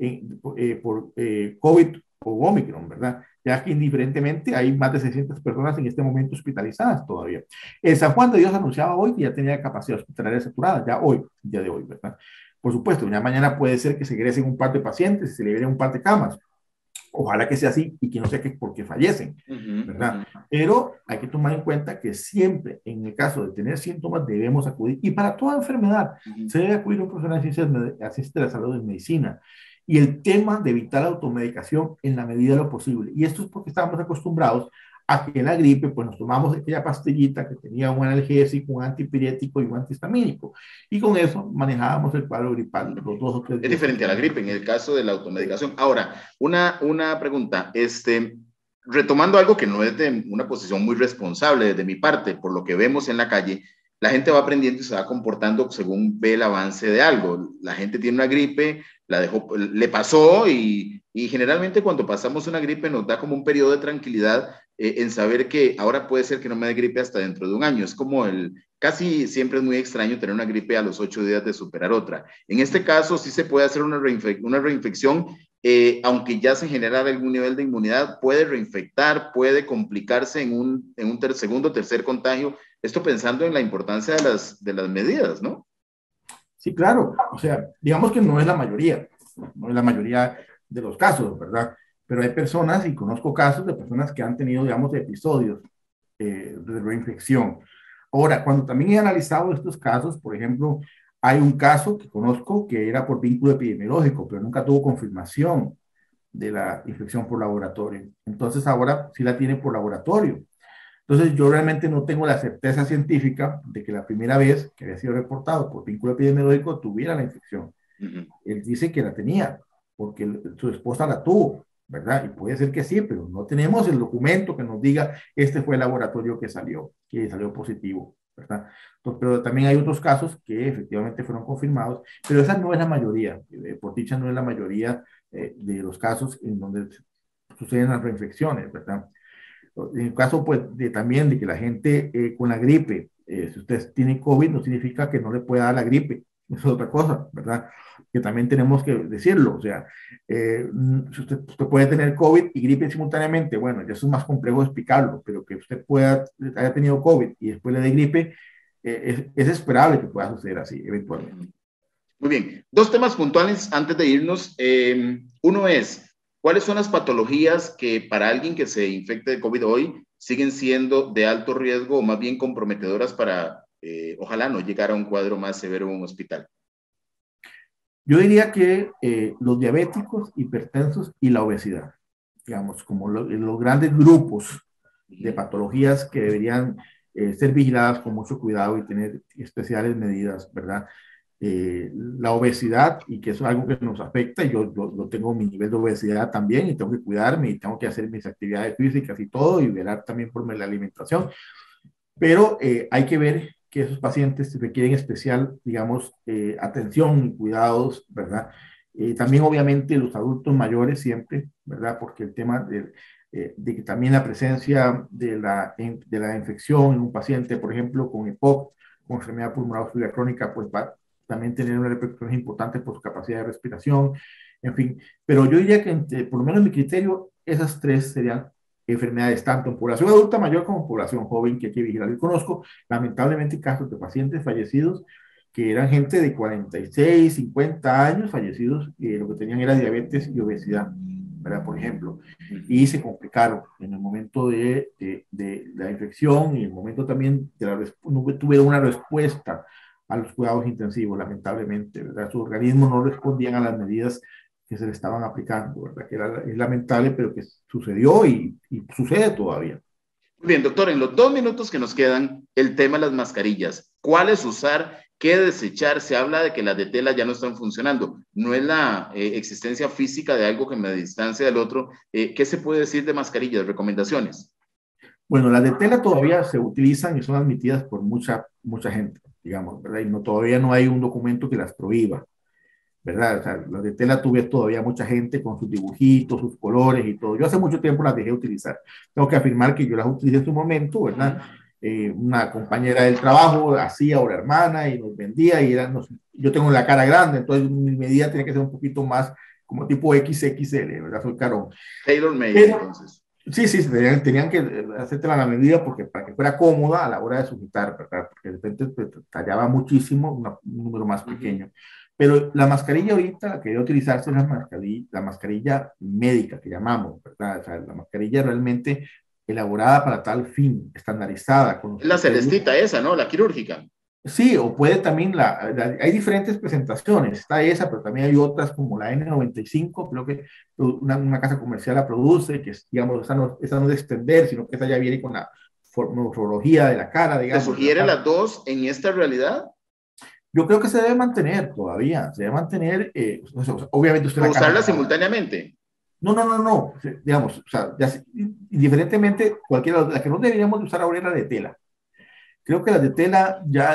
por COVID o Omicron, ¿verdad? Ya que indiferentemente hay más de 600 personas en este momento hospitalizadas todavía. El San Juan de Dios anunciaba hoy que ya tenía capacidad hospitalaria saturada, ya hoy, el día de hoy, ¿verdad? Por supuesto, ya mañana puede ser que se egresen un par de pacientes y se liberen un par de camas, Ojalá que sea así y que no sea que porque fallecen, ¿verdad? Pero hay que tomar en cuenta que siempre, en el caso de tener síntomas, debemos acudir, y para toda enfermedad, se debe acudir a un profesional de la salud en medicina. Y el tema de evitar la automedicación en la medida de lo posible. Y esto es porque estamos acostumbrados a que en la gripe, pues nos tomamos aquella pastillita que tenía un analgésico, un antipirético y un antihistamínico. Y con eso manejábamos el cuadro gripal los 2 o 3 días. Es diferente a la gripe en el caso de la automedicación. Ahora, una pregunta, retomando algo que no es de una posición muy responsable desde mi parte, por lo que vemos en la calle, la gente va aprendiendo y se va comportando según ve el avance de algo. La gente tiene una gripe, le pasó y generalmente cuando pasamos una gripe nos da como un periodo de tranquilidad en saber que ahora puede ser que no me dé gripe hasta dentro de un año. Es como casi siempre es muy extraño tener una gripe a los 8 días de superar otra. En este caso sí se puede hacer una reinfección, aunque ya se genera algún nivel de inmunidad, puede reinfectar, puede complicarse en un segundo o tercer contagio. Esto pensando en la importancia de las medidas, ¿no? Sí, claro. O sea, digamos que no es la mayoría de los casos, ¿verdad? Pero hay personas, y conozco casos de personas que han tenido, digamos, episodios de reinfección. Ahora, cuando también he analizado estos casos, por ejemplo, hay un caso que conozco que era por vínculo epidemiológico, pero nunca tuvo confirmación de la infección por laboratorio. Entonces ahora sí la tiene por laboratorio. Entonces yo realmente no tengo la certeza científica de que la primera vez que había sido reportado por vínculo epidemiológico tuviera la infección. Él dice que la tenía porque su esposa la tuvo, ¿verdad? Y puede ser que sí, pero no tenemos el documento que nos diga este fue el laboratorio que salió positivo, ¿verdad? Entonces, pero también hay otros casos que efectivamente fueron confirmados, pero esa no es la mayoría, por dicha no es la mayoría de los casos en donde suceden las reinfecciones, ¿verdad? En el caso, pues, también de que la gente con la gripe, si usted tiene COVID, no significa que no le pueda dar la gripe. Eso es otra cosa, ¿verdad? Que también tenemos que decirlo. O sea, si usted puede tener COVID y gripe simultáneamente, bueno, ya es más complejo explicarlo, pero que usted haya tenido COVID y después le dé gripe, es esperable que pueda suceder así, eventualmente. Muy bien. 2 temas puntuales antes de irnos. Uno es, ¿cuáles son las patologías que para alguien que se infecte de COVID hoy siguen siendo de alto riesgo o más bien comprometedoras para, ojalá, no llegar a un cuadro más severo en un hospital? Yo diría que los diabéticos, hipertensos y la obesidad, digamos, como los grandes grupos de patologías que deberían ser vigiladas con mucho cuidado y tener especiales medidas, ¿verdad? La obesidad, y que eso es algo que nos afecta, yo tengo mi nivel de obesidad también y tengo que cuidarme y tengo que hacer mis actividades físicas y todo y velar también por la alimentación, pero hay que ver que esos pacientes requieren especial, digamos, atención y cuidados, ¿verdad? También obviamente los adultos mayores siempre, ¿verdad? Porque el tema de que también la presencia de la infección en un paciente, por ejemplo, con EPOC, con enfermedad pulmonar obstructiva crónica, pues va también tener una repercusión importante por su capacidad de respiración, en fin. Pero yo diría que, por lo menos en mi criterio, esas 3 serían enfermedades, tanto en población adulta mayor como en población joven, que hay que vigilar. Yo conozco, lamentablemente, casos de pacientes fallecidos que eran gente de 46, 50 años fallecidos, y lo que tenían era diabetes y obesidad, ¿verdad? Por ejemplo, y se complicaron en el momento de la infección y en el momento también no tuvieron una respuesta a los cuidados intensivos, lamentablemente, ¿verdad? Su organismo no respondían a las medidas que se le estaban aplicando, ¿verdad? Que es lamentable, pero que sucedió y sucede todavía. Muy bien, doctor, en los 2 minutos que nos quedan, el tema de las mascarillas. ¿Cuáles usar? ¿Qué desechar? Se habla de que las de tela ya no están funcionando. No es la existencia física de algo que me distancia del otro. ¿Qué se puede decir de mascarillas? ¿Recomendaciones? Bueno, las de tela todavía se utilizan y son admitidas por mucha gente, digamos, ¿verdad? Y todavía no hay un documento que las prohíba, ¿verdad? O sea, las de tela tú ves todavía mucha gente con sus dibujitos, sus colores y todo. Yo hace mucho tiempo las dejé de utilizar. Tengo que afirmar que yo las utilicé en su momento, ¿verdad? Una compañera del trabajo hacía o la hermana y nos vendía y yo tengo la cara grande, entonces mi medida tenía que ser un poquito más como tipo XXL, ¿verdad? Soy carón. Tailor-made, entonces. Sí, tenían que hacértela a la medida para que fuera cómoda a la hora de sujetar, ¿verdad? Porque de repente tallaba muchísimo un número más pequeño. Pero la mascarilla ahorita, la que debe utilizarse es la mascarilla médica, que llamamos, ¿verdad? O sea, la mascarilla realmente elaborada para tal fin, estandarizada. Con los La criterios. celestita esa, ¿no? La quirúrgica. Sí, o puede también, hay diferentes presentaciones, está esa, pero también hay otras como la N95, creo que una casa comercial la produce, que es, digamos, esa no es de extender, sino que esa ya viene con la morfología de la cara, digamos. ¿Se sugiere las dos en esta realidad? Yo creo que se debe mantener todavía, se debe mantener, obviamente usted ¿O la caja. usarla simultáneamente? No, digamos, o sea, indiferentemente, cualquiera, la que no deberíamos usar ahora es la de tela. Creo que las de tela ya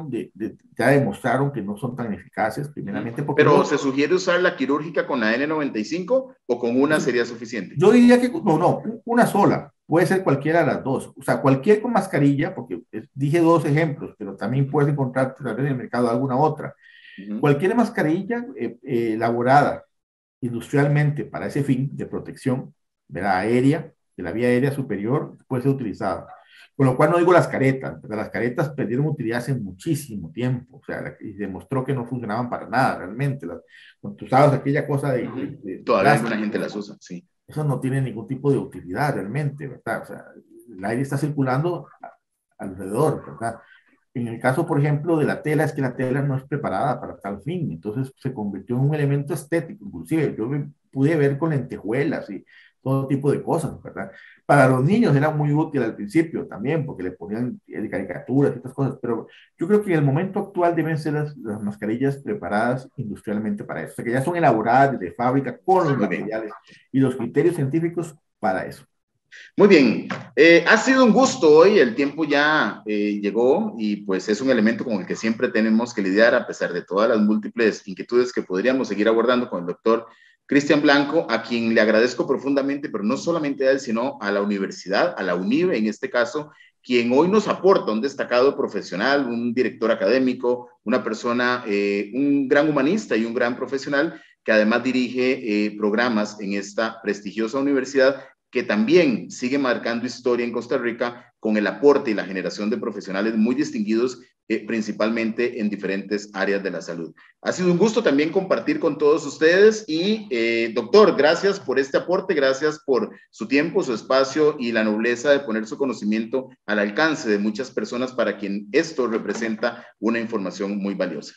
ya demostraron que no son tan eficaces, primeramente porque... ¿Pero se sugiere usar la quirúrgica con la N95 o con una sería suficiente? Yo diría que no, una sola, puede ser cualquiera de las dos, o sea, cualquier con mascarilla, porque dije dos ejemplos, pero también puedes encontrar tal vez en el mercado alguna otra. Cualquier mascarilla elaborada industrialmente para ese fin de protección de la aérea, de la vía aérea superior, puede ser utilizada. Con lo cual no digo las caretas, porque las caretas perdieron utilidad hace muchísimo tiempo, o sea, y demostró que no funcionaban para nada realmente. Cuando tú usabas aquella cosa todavía alguna gente las usa, sí. Eso no tiene ningún tipo de utilidad realmente, ¿verdad? O sea, el aire está circulando alrededor, ¿verdad? En el caso, por ejemplo, de la tela, es que la tela no es preparada para tal fin, entonces se convirtió en un elemento estético, inclusive yo pude ver con lentejuelas y todo tipo de cosas, ¿verdad? Para los niños era muy útil al principio también, porque le ponían caricaturas y estas cosas, pero yo creo que en el momento actual deben ser las mascarillas preparadas industrialmente para eso, o sea, que ya son elaboradas de fábrica con los materiales y los criterios científicos para eso. Muy bien, ha sido un gusto hoy, el tiempo ya llegó y pues es un elemento con el que siempre tenemos que lidiar a pesar de todas las múltiples inquietudes que podríamos seguir abordando con el doctor Cristian Blanco, a quien le agradezco profundamente, pero no solamente a él, sino a la universidad, a la UNIBE en este caso, quien hoy nos aporta un destacado profesional, un director académico, una persona, un gran humanista y un gran profesional que además dirige programas en esta prestigiosa universidad que también sigue marcando historia en Costa Rica con el aporte y la generación de profesionales muy distinguidos, principalmente en diferentes áreas de la salud. Ha sido un gusto también compartir con todos ustedes y, doctor, gracias por este aporte, gracias por su tiempo, su espacio y la nobleza de poner su conocimiento al alcance de muchas personas para quien esto representa una información muy valiosa.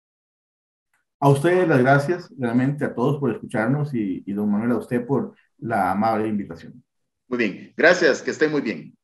A ustedes las gracias, realmente a todos por escucharnos y don Manuel, a usted por la amable invitación. Muy bien, gracias, que estén muy bien.